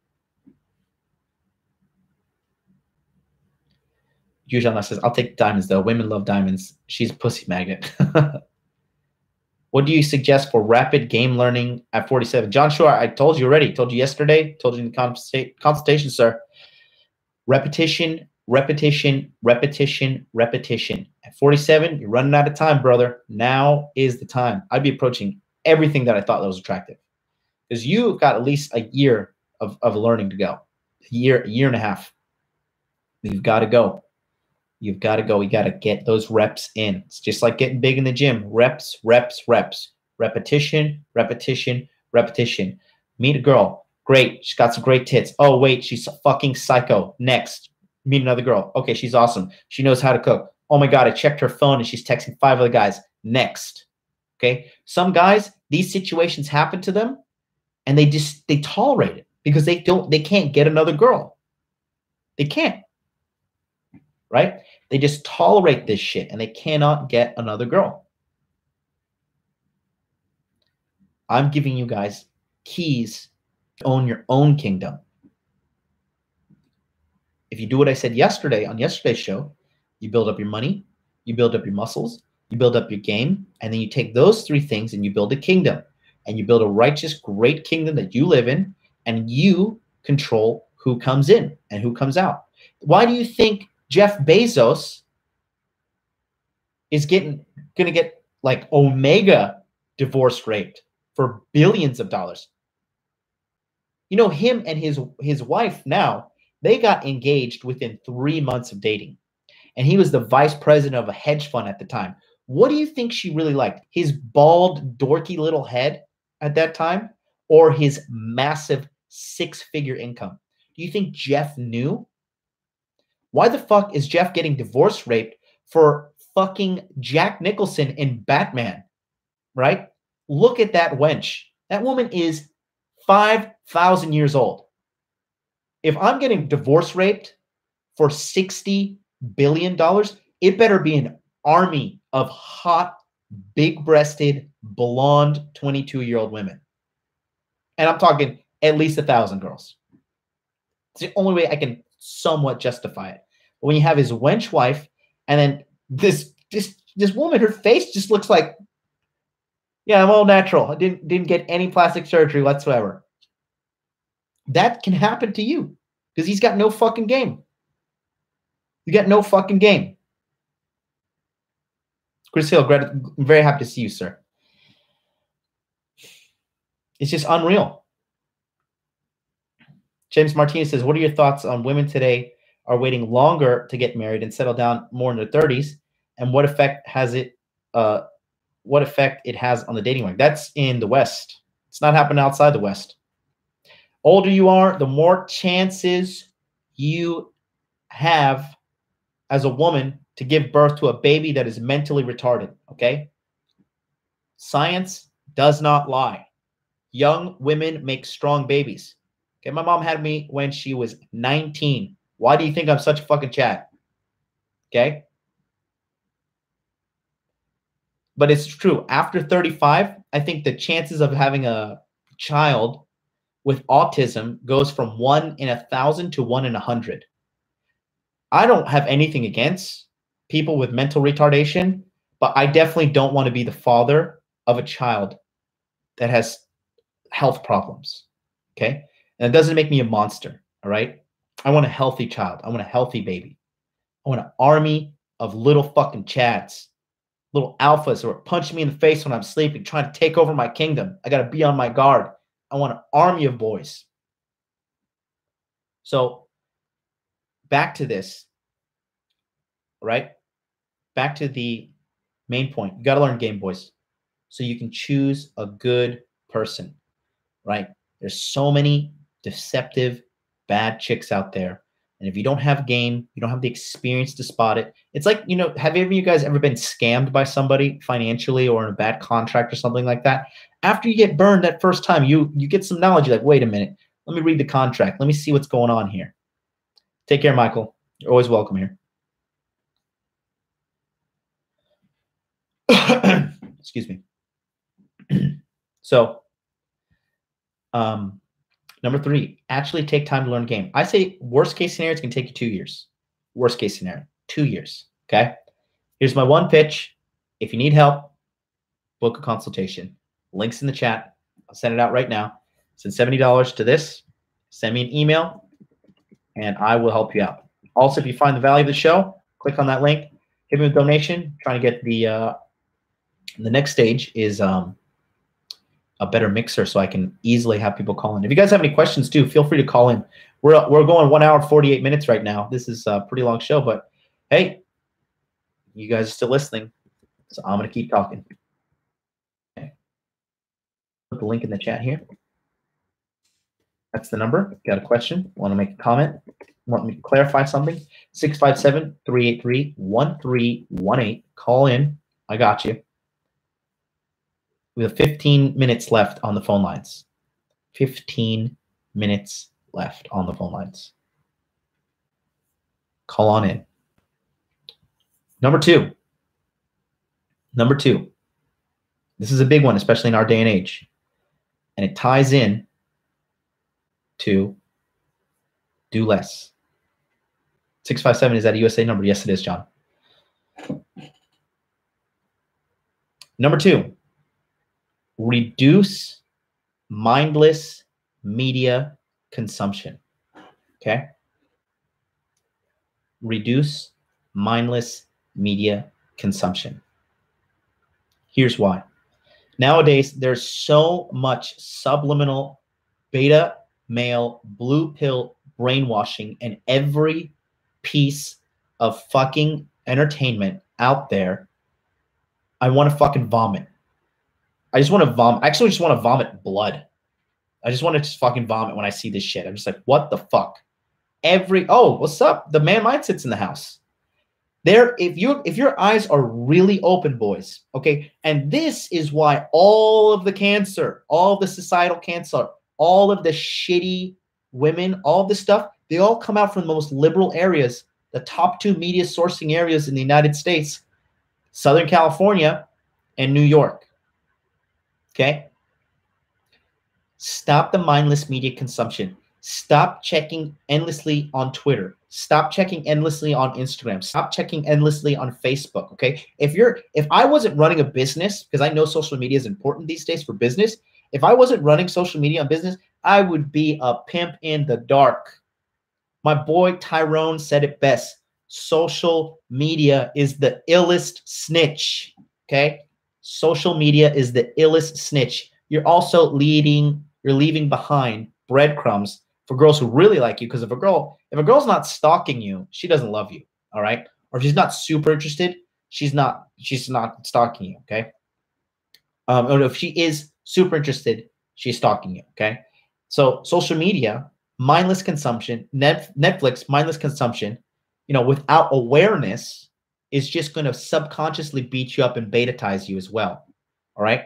Yujana says, I'll take diamonds though. Women love diamonds. She's a pussy magnet. What do you suggest for rapid game learning at 47? John Shore, I told you already. Told you yesterday. Told you in the consultation, sir. Repetition, repetition, repetition, repetition. At 47, you're running out of time, brother. Now is the time. I'd be approaching everything that I thought that was attractive, because you've got at least a year of learning to go. A year and a half. You've got to go. You've got to go. You got to get those reps in. It's just like getting big in the gym. Reps, reps, reps. Repetition, repetition, repetition. Meet a girl. Great. She's got some great tits. Oh, wait, she's a fucking psycho. Next. Meet another girl. Okay, she's awesome. She knows how to cook. Oh my God, I checked her phone and she's texting 5 other guys. Next. Okay. Some guys, these situations happen to them and they tolerate it because they can't get another girl. They can't. Right? They just tolerate this shit and they cannot get another girl. I'm giving you guys keys to own your own kingdom. If you do what I said yesterday on yesterday's show, you build up your money, you build up your muscles, you build up your game, and then you take those 3 things and you build a kingdom. And you build a righteous, great kingdom that you live in, and you control who comes in and who comes out. Why do you think Jeff Bezos is going to get like Omega divorce raped for billions of dollars? You know, him and his wife now, they got engaged within 3 months of dating. And he was the vice president of a hedge fund at the time. What do you think she really liked? His bald, dorky little head at that time, or his massive 6-figure income? Do you think Jeff knew? Why the fuck is Jeff getting divorce raped for fucking Jack Nicholson in Batman? Right? Look at that wench. That woman is 5,000 years old. If I'm getting divorce raped for $60 billion, it better be an army of hot, big-breasted, blonde 22-year-old women. And I'm talking at least 1,000 girls. It's the only way I can somewhat justify it. But when you have his wench wife, and then this woman, her face just looks like, yeah, I'm all natural. I didn't get any plastic surgery whatsoever. That can happen to you because he's got no fucking game. You got no fucking game. Chris Hill, I'm very happy to see you, sir. It's just unreal. James Martinez says, what are your thoughts on women today are waiting longer to get married and settle down more in their 30s? And what effect it has on the dating market? That's in the West. It's not happening outside the West. Older you are, the more chances you have as a woman to give birth to a baby that is mentally retarded, okay? Science does not lie. Young women make strong babies. Okay, my mom had me when she was 19. Why do you think I'm such a fucking Chad? Okay? But it's true. After 35, I think the chances of having a child with autism goes from 1 in 1,000 to 1 in 100. I don't have anything against people with mental retardation, but I definitely don't want to be the father of a child that has health problems, okay? And it doesn't make me a monster, all right? I want a healthy child. I want a healthy baby. I want an army of little fucking chads, little alphas who are punching me in the face when I'm sleeping, trying to take over my kingdom. I got to be on my guard. I want an army of boys. So back to this, right? Back to the main point. You got to learn game, boys, so you can choose a good person, right? There's so many deceptive, bad chicks out there. And if you don't have game, you don't have the experience to spot it. It's like, you know, have any of you guys ever been scammed by somebody financially or in a bad contract or something like that? After you get burned that first time, you get some knowledge. You're like, wait a minute. Let me read the contract. Let me see what's going on here. Take care, Michael. You're always welcome here. Excuse me. So, number 3, actually take time to learn game. I say worst case scenario, it's going to take you 2 years. Worst case scenario, 2 years. Okay. Here's my one pitch. If you need help, book a consultation. Links in the chat. I'll send it out right now. Send $70 to this. Send me an email, and I will help you out. Also, if you find the value of the show, click on that link. Give me a donation. Trying to get the next stage is a better mixer so I can easily have people call in. If you guys have any questions too, feel free to call in. We're going 1 hour and 48 minutes right now. This is a pretty long show, but hey, you guys are still listening, so I'm going to keep talking. Okay. Put the link in the chat here. That's the number. Got a question? Want to make a comment? Want me to clarify something? 657-383-1318. Call in. I got you. We have 15 minutes left on the phone lines. 15 minutes left on the phone lines. Call on in. Number two. This is a big one, especially in our day and age. And it ties in to do less. 657, is that a USA number? Yes, it is, John. Number 2. Reduce mindless media consumption. Okay? Reduce mindless media consumption. Here's why. Nowadays, there's so much subliminal beta male blue pill brainwashing in every piece of fucking entertainment out there. I want to fucking vomit. I just want to vomit. I actually just want to vomit blood. I just want to just fucking vomit when I see this shit. I'm just like, what the fuck? Oh, what's up? The man mindset's in the house. If your eyes are really open, boys, okay, and this is why all of the cancer, all of the societal cancer, all of the shitty women, all of this stuff, they all come out from the most liberal areas, the top 2 media sourcing areas in the United States, Southern California and New York. Okay? Stop the mindless media consumption. Stop checking endlessly on Twitter. Stop checking endlessly on Instagram. Stop checking endlessly on Facebook, okay? If I wasn't running a business, because I know social media is important these days for business, if I wasn't running social media on business, I would be a pimp in the dark. My boy Tyrone said it best. Social media is the illest snitch, okay? Social media is the illest snitch. You're also leaving behind breadcrumbs for girls who really like you, because if a girl's not stalking you, she doesn't love you, all right? Or if she's not super interested, she's not stalking you, okay? Or if she is super interested, she's stalking you, okay? So social media, mindless consumption, Netflix, mindless consumption, without awareness is just going to subconsciously beat you up and betatize you as well, all right?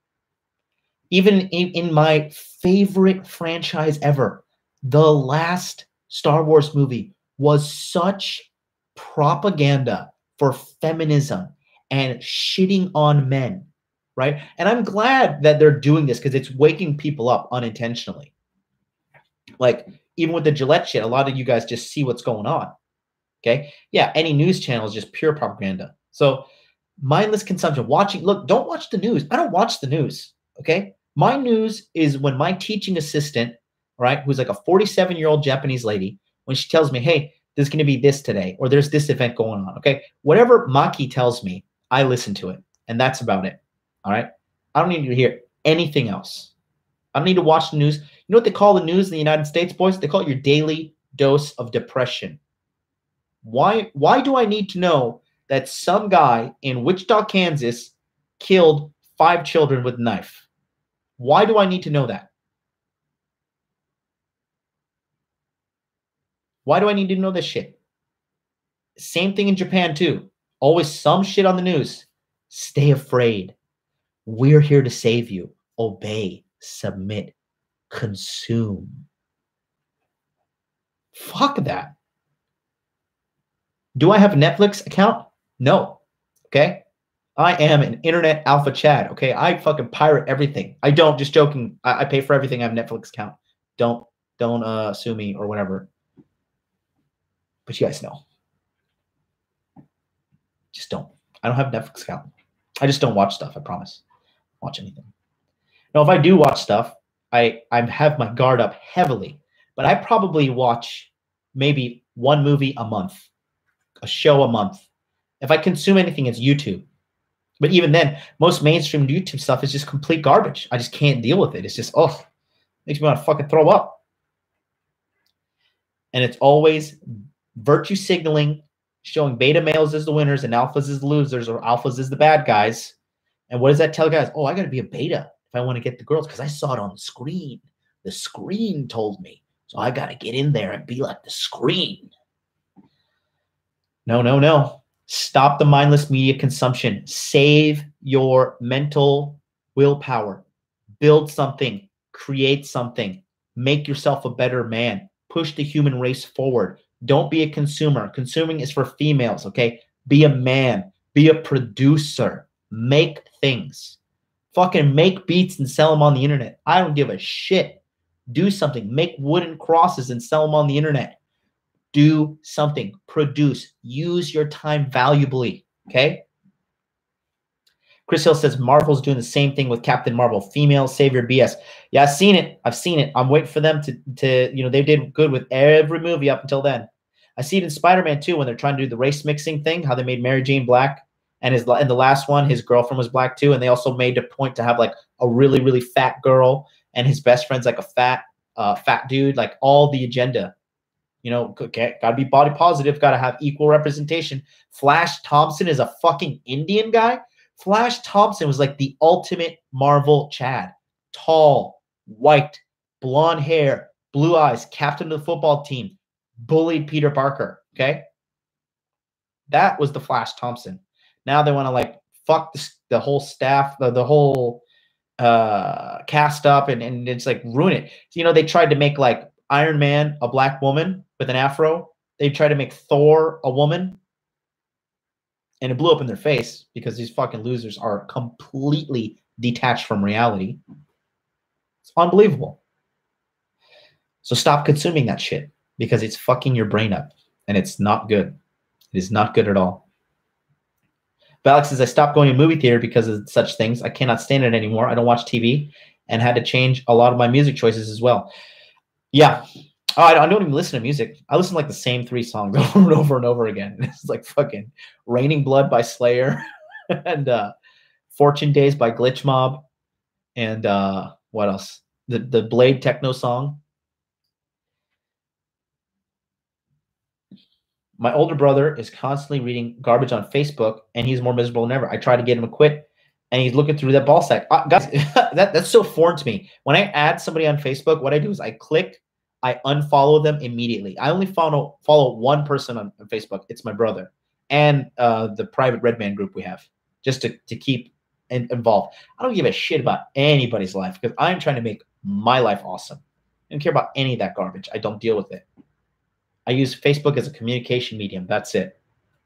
Even in my favorite franchise ever, the last Star Wars movie was such propaganda for feminism and shitting on men, right? And I'm glad that they're doing this because it's waking people up unintentionally. Like, even with the Gillette shit, a lot of you guys just see what's going on, okay? Yeah, any news channel is just pure propaganda. So mindless consumption, don't watch the news. I don't watch the news, okay? My news is when my teaching assistant, right, who's like a 47-year-old Japanese lady, when she tells me, hey, there's going to be this today, or there's this event going on. Okay. Whatever Maki tells me, I listen to it. And that's about it. All right. I don't need to hear anything else. I don't need to watch the news. You know what they call the news in the United States, boys? They call it your daily dose of depression. Why do I need to know that some guy in Wichita, Kansas killed 5 children with a knife? Why do I need to know that? Why do I need to know this shit? Same thing in Japan too. Always some shit on the news. Stay afraid. We're here to save you. Obey, submit, consume. Fuck that. Do I have a Netflix account? No. Okay. I am an internet alpha Chad. Okay. I fucking pirate everything. I don't, just joking. I pay for everything. I have a Netflix account. Don't sue me or whatever. But you guys know. Just don't. I don't have a Netflix account. I just don't watch stuff. I promise. Watch anything. Now, if I do watch stuff, I have my guard up heavily. But I probably watch maybe one movie a month, a show a month. If I consume anything, it's YouTube. But even then, most mainstream YouTube stuff is just complete garbage. I just can't deal with it. It's just, makes me want to fucking throw up. And it's always virtue signaling, showing beta males as the winners and alphas as the losers, or alphas as the bad guys. And what does that tell guys? Oh, I got to be a beta if I want to get the girls because I saw it on the screen. The screen told me. So I got to get in there and be like the screen. No. Stop the mindless media consumption. Save your mental willpower. Build something. Create something. Make yourself a better man. Push the human race forward. Don't be a consumer. Consuming is for females, okay? Be a man. Be a producer. Make things. Fucking make beats and sell them on the internet. I don't give a shit. Do something. Make wooden crosses and sell them on the internet. Do something. Produce. Use your time valuably, okay? Chris Hill says Marvel's doing the same thing with Captain Marvel. Female savior BS. Yeah, I've seen it. I'm waiting for them to they did good with every movie up until then. I see it in Spider-Man too when they're trying to do the race mixing thing, how they made Mary Jane black. And in the last one, his girlfriend was black too. And they also made a point to have like a really, really fat girl and his best friend's like a fat dude, like all the agenda. Gotta be body positive, gotta have equal representation. Flash Thompson is a fucking Indian guy. Flash Thompson was like the ultimate Marvel Chad. Tall, white, blonde hair, blue eyes, captain of the football team, bullied Peter Parker, okay? That was the Flash Thompson. Now they want to like fuck the whole staff, the whole cast up and it's like ruin it. They tried to make like Iron Man a black woman with an afro. They tried to make Thor a woman. And it blew up in their face because these fucking losers are completely detached from reality. It's unbelievable. So stop consuming that shit because it's fucking your brain up and it's not good. It is not good at all. But Alex says, I stopped going to movie theater because of such things. I cannot stand it anymore. I don't watch TV and had to change a lot of my music choices as well. Yeah. Oh, I don't even listen to music. I listen to like the same 3 songs over and over and over again. It's like fucking Raining Blood by Slayer and Fortune Days by Glitch Mob and what else? The Blade techno song. My older brother is constantly reading garbage on Facebook and he's more miserable than ever. I try to get him to quit and he's looking through that ball sack. Guys, that's so foreign to me. When I add somebody on Facebook, what I do is I unfollow them immediately. I only follow one person on Facebook. It's my brother and the private Red Man group we have just to keep involved. I don't give a shit about anybody's life because I'm trying to make my life awesome. I don't care about any of that garbage. I don't deal with it. I use Facebook as a communication medium. That's it.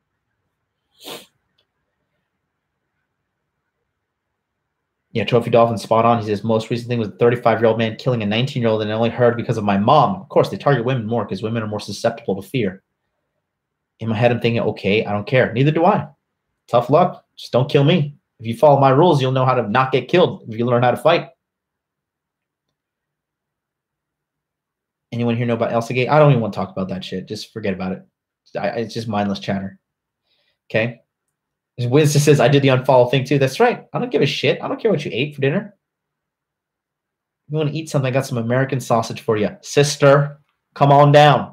Yeah, Trophy Dolphin spot on. He says, most recent thing was a 35-year-old man killing a 19-year-old and I only heard because of my mom. Of course, they target women more because women are more susceptible to fear. In my head, I'm thinking, okay, I don't care. Neither do I. Tough luck. Just don't kill me. If you follow my rules, you'll know how to not get killed if you learn how to fight. Anyone here know about Elsagate? I don't even want to talk about that shit. Just forget about it. It's just mindless chatter. Okay. Winston says, I did the unfollow thing too. That's right. I don't give a shit. I don't care what you ate for dinner. If you want to eat something, I got some American sausage for you. Sister, come on down.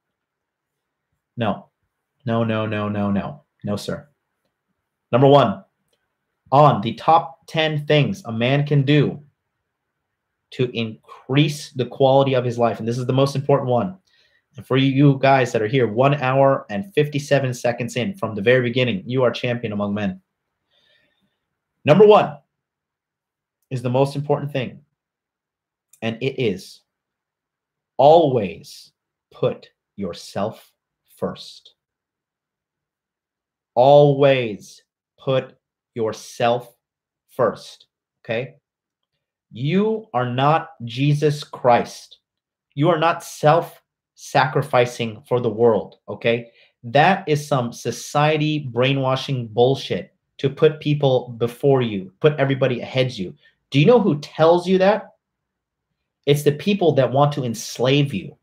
No. No, no, no, no, no. No, sir. Number 1, on the top 10 things a man can do to increase the quality of his life. And this is the most important one. And for you guys that are here, 1 hour and 57 seconds in from the very beginning, you are champion among men. Number 1 is the most important thing. And it is always put yourself first. Always put yourself first. Okay? You are not Jesus Christ. You are not self-sacrificing for the world, okay? That is some society brainwashing bullshit to put people before you, put everybody ahead of you. Do you know who tells you that? It's the people that want to enslave you.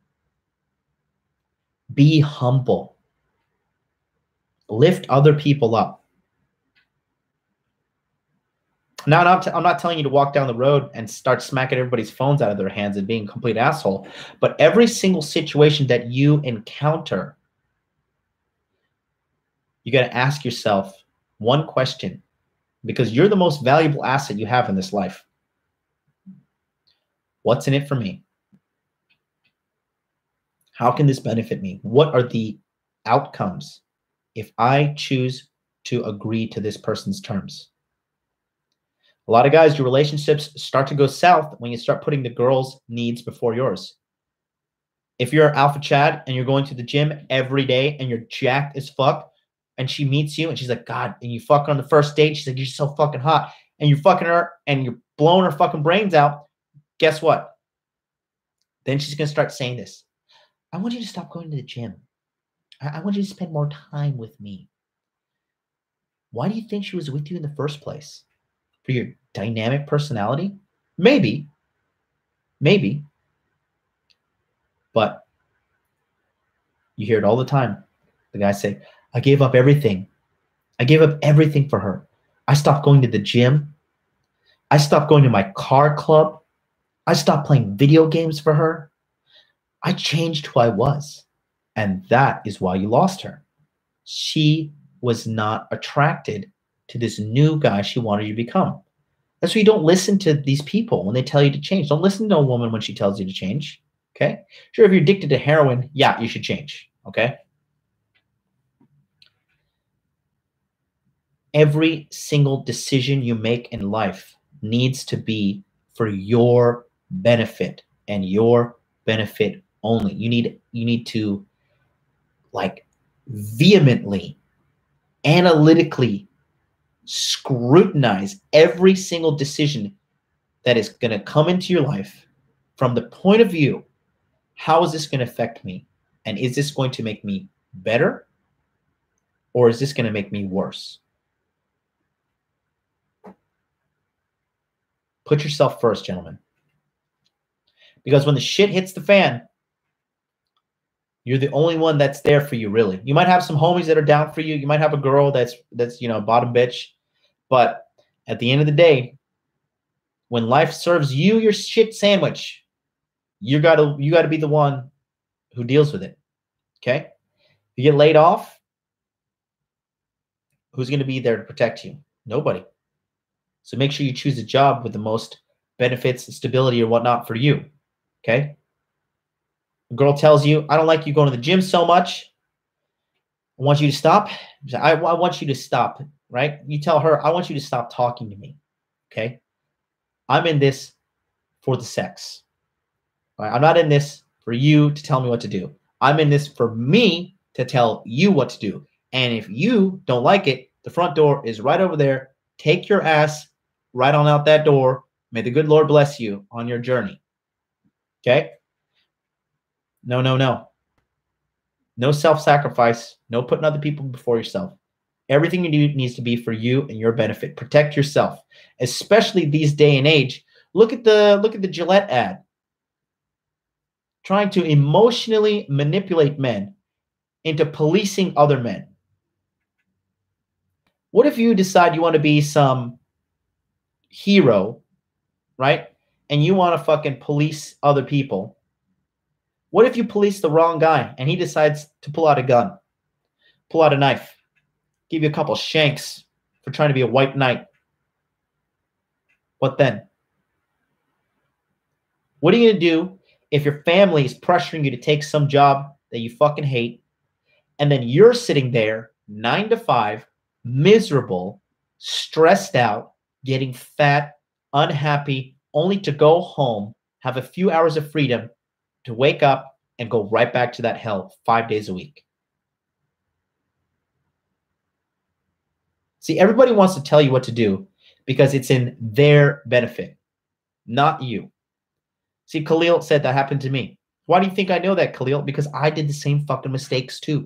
Be humble. Lift other people up. Now, I'm not telling you to walk down the road and start smacking everybody's phones out of their hands and being a complete asshole. But every single situation that you encounter, you got to ask yourself one question, because you're the most valuable asset you have in this life. What's in it for me? How can this benefit me? What are the outcomes if I choose to agree to this person's terms? A lot of guys, your relationships start to go south when you start putting the girl's needs before yours. If you're Alpha Chad and you're going to the gym every day and you're jacked as fuck, and she meets you and she's like, God, and you fuck her on the first date, she's like, you're so fucking hot, and you're fucking her and you're blowing her fucking brains out, guess what? Then she's going to start saying this. I want you to stop going to the gym. I want you to spend more time with me. Why do you think she was with you in the first place? For your dynamic personality? Maybe. Maybe. But you hear it all the time. The guys say, I gave up everything. I gave up everything for her. I stopped going to the gym. I stopped going to my car club. I stopped playing video games for her. I changed who I was. And that is why you lost her. She was not attracted to this new guy she wanted you to become. That's why you don't listen to these people when they tell you to change. Don't listen to a woman when she tells you to change. Okay? Sure, if you're addicted to heroin, yeah, you should change. Okay? Every single decision you make in life needs to be for your benefit and your benefit only. You need to, like, vehemently, analytically scrutinize every single decision that is going to come into your life from the point of view, how is this going to affect me? And is this going to make me better? Or is this going to make me worse? Put yourself first, gentlemen. Because when the shit hits the fan, you're the only one that's there for you, really. You might have some homies that are down for you. You might have a girl that's bottom bitch. But at the end of the day, when life serves you your shit sandwich, you gotta be the one who deals with it. Okay? If you get laid off, who's going to be there to protect you? Nobody. So make sure you choose a job with the most benefits, stability, or whatnot for you. Okay? A girl tells you, I don't like you going to the gym so much. I want you to stop. I want you to stop, right? You tell her, I want you to stop talking to me. Okay? I'm in this for the sex. Right? I'm not in this for you to tell me what to do. I'm in this for me to tell you what to do. And if you don't like it, the front door is right over there. Take your ass right on out that door. May the good Lord bless you on your journey. Okay? No, no, no. No self-sacrifice. No putting other people before yourself. Everything you do needs to be for you and your benefit. Protect yourself, especially these day and age. Look at the Gillette ad. Trying to emotionally manipulate men. into policing other men? What if you decide you want to be some hero, right? And you want to fucking police other people? What if you police the wrong guy and he decides to pull out a gun, pull out a knife, give you a couple shanks for trying to be a white knight? What then? What are you going to do if your family is pressuring you to take some job that you fucking hate, and then you're sitting there 9 to 5, miserable, stressed out, getting fat, unhappy, only to go home, have a few hours of freedom to wake up and go right back to that hell 5 days a week? See, everybody wants to tell you what to do because it's in their benefit, not you. See, Khalil said that happened to me. Why do you think I know that, Khalil? Because I did the same fucking mistakes too.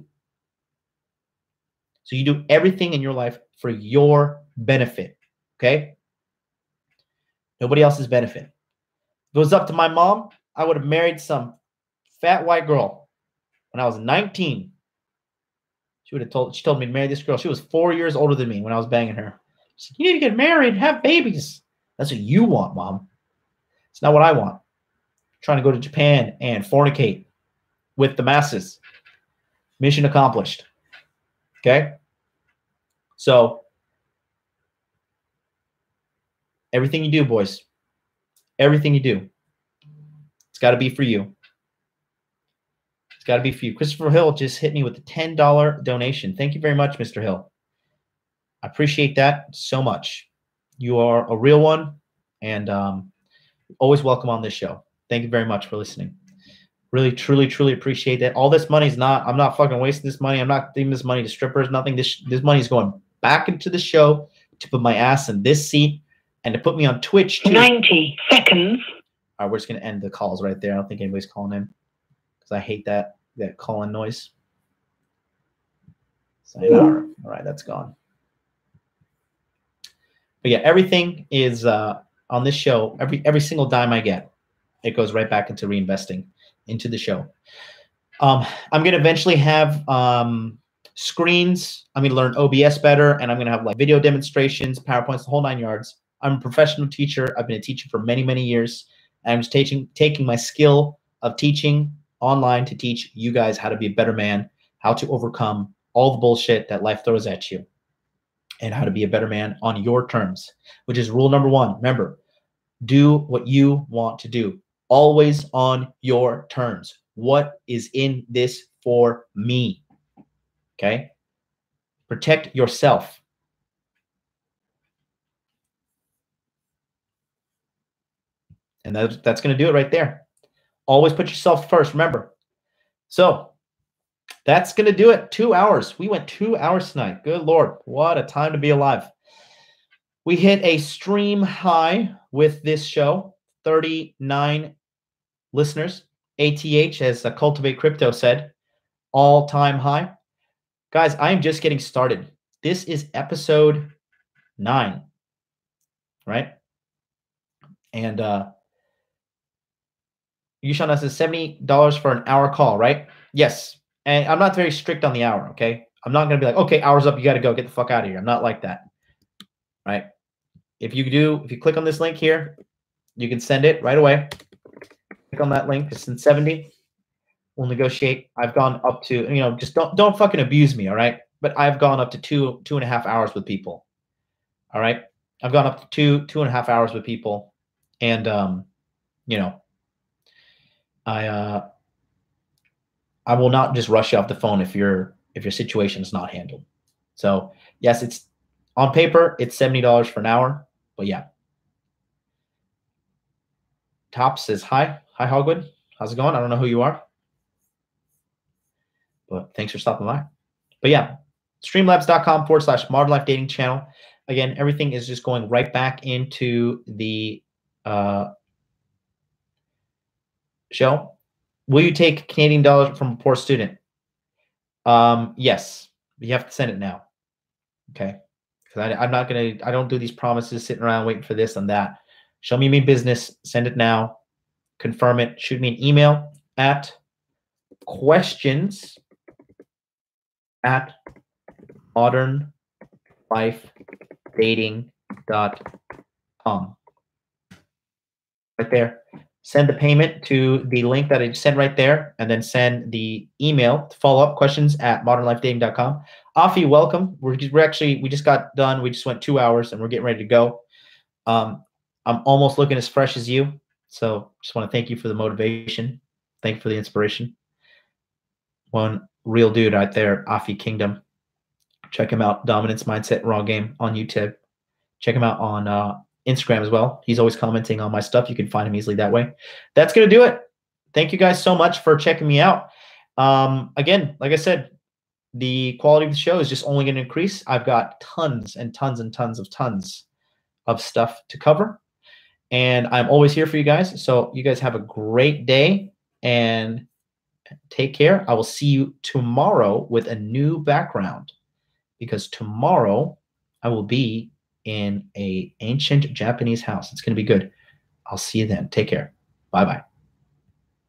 So you do everything in your life for your benefit, okay? Nobody else's benefit. If it was up to my mom, I would have married some fat white girl when I was 19. She told me to marry this girl. She was 4 years older than me when I was banging her. She said, you need to get married, have babies. That's what you want, Mom. It's not what I want. Trying to go to Japan and fornicate with the masses. Mission accomplished. Okay? So, everything you do, boys, everything you do, it's got to be for you. It's got to be for you. Christopher Hill just hit me with a $10 donation. Thank you very much, Mr. Hill. I appreciate that so much. You are a real one, and always welcome on this show. Thank you very much for listening. Really, truly, truly appreciate that. All this money is not, I'm not fucking wasting this money. I'm not giving this money to strippers, nothing. This money is going back into the show to put my ass in this seat and to put me on Twitch too. 90 seconds. All right, we're just going to end the calls right there. I don't think anybody's calling in because I hate that call-in noise. Sayonara. All right, that's gone. But yeah, everything is on this show. Every single dime I get, it goes right back into reinvesting into the show. I'm going to eventually have screens. I'm going to learn OBS better, and I'm going to have like video demonstrations, PowerPoints, the whole 9 yards. I'm a professional teacher. I've been a teacher for many, many years. And I'm just taking my skill of teaching online to teach you guys how to be a better man, how to overcome all the bullshit that life throws at you, and how to be a better man on your terms, which is rule number 1. Remember, do what you want to do. Always on your terms. What is in this for me? Okay? Protect yourself. And that's going to do it right there. Always put yourself first, remember. So that's going to do it. 2 hours. We went 2 hours tonight. Good Lord. What a time to be alive. We hit a stream high with this show. 39 listeners. ATH, as Cultivate Crypto said, all-time high. Guys, I am just getting started. This is episode 9, right? And Yushana says $70 for an hour call, right? Yes. And I'm not very strict on the hour, okay? I'm not going to be like, okay, hour's up, you got to go. Get the fuck out of here. I'm not like that, right? If you click on this link here, you can send it right away. Click on that link. It's in 70. We'll negotiate. I've gone up to, just don't fucking abuse me, all right? But I've gone up to 2.5 hours with people, all right? I've gone up to 2.5 hours with people, and I will not just rush you off the phone if your situation is not handled. So yes, it's on paper, it's $70 for an hour, but yeah. Tops says hi Hogwood. How's it going? I don't know who you are, but thanks for stopping by. But yeah, streamlabs.com/Modern Life Dating Channel. Again, everything is just going right back into the show. Will you take Canadian dollars from a poor student? Yes, you have to send it now. Okay, because I don't do these promises sitting around waiting for this and that. Show me business, send it now, confirm it, shoot me an email at questions@modernlifedating.com. at modernlifedating.com. Right there. Send the payment to the link that I just sent right there, and then send the email to follow-up questions at modernlifedating.com. Afi, welcome. We just got done. We just went 2 hours, and we're getting ready to go. I'm almost looking as fresh as you, so just want to thank you for the motivation. Thank you for the inspiration. One real dude right there, Afi Kingdom. Check him out, Dominance Mindset Raw Game on YouTube. Check him out on Instagram as well. He's always commenting on my stuff. You can find him easily that way. That's going to do it. Thank you guys so much for checking me out. Again, like I said, the quality of the show is just only going to increase. I've got tons and tons and tons of stuff to cover. And I'm always here for you guys. So you guys have a great day and take care. I will see you tomorrow with a new background, because tomorrow I will be in an ancient Japanese house. It's going to be good. I'll see you then. Take care. Bye-bye.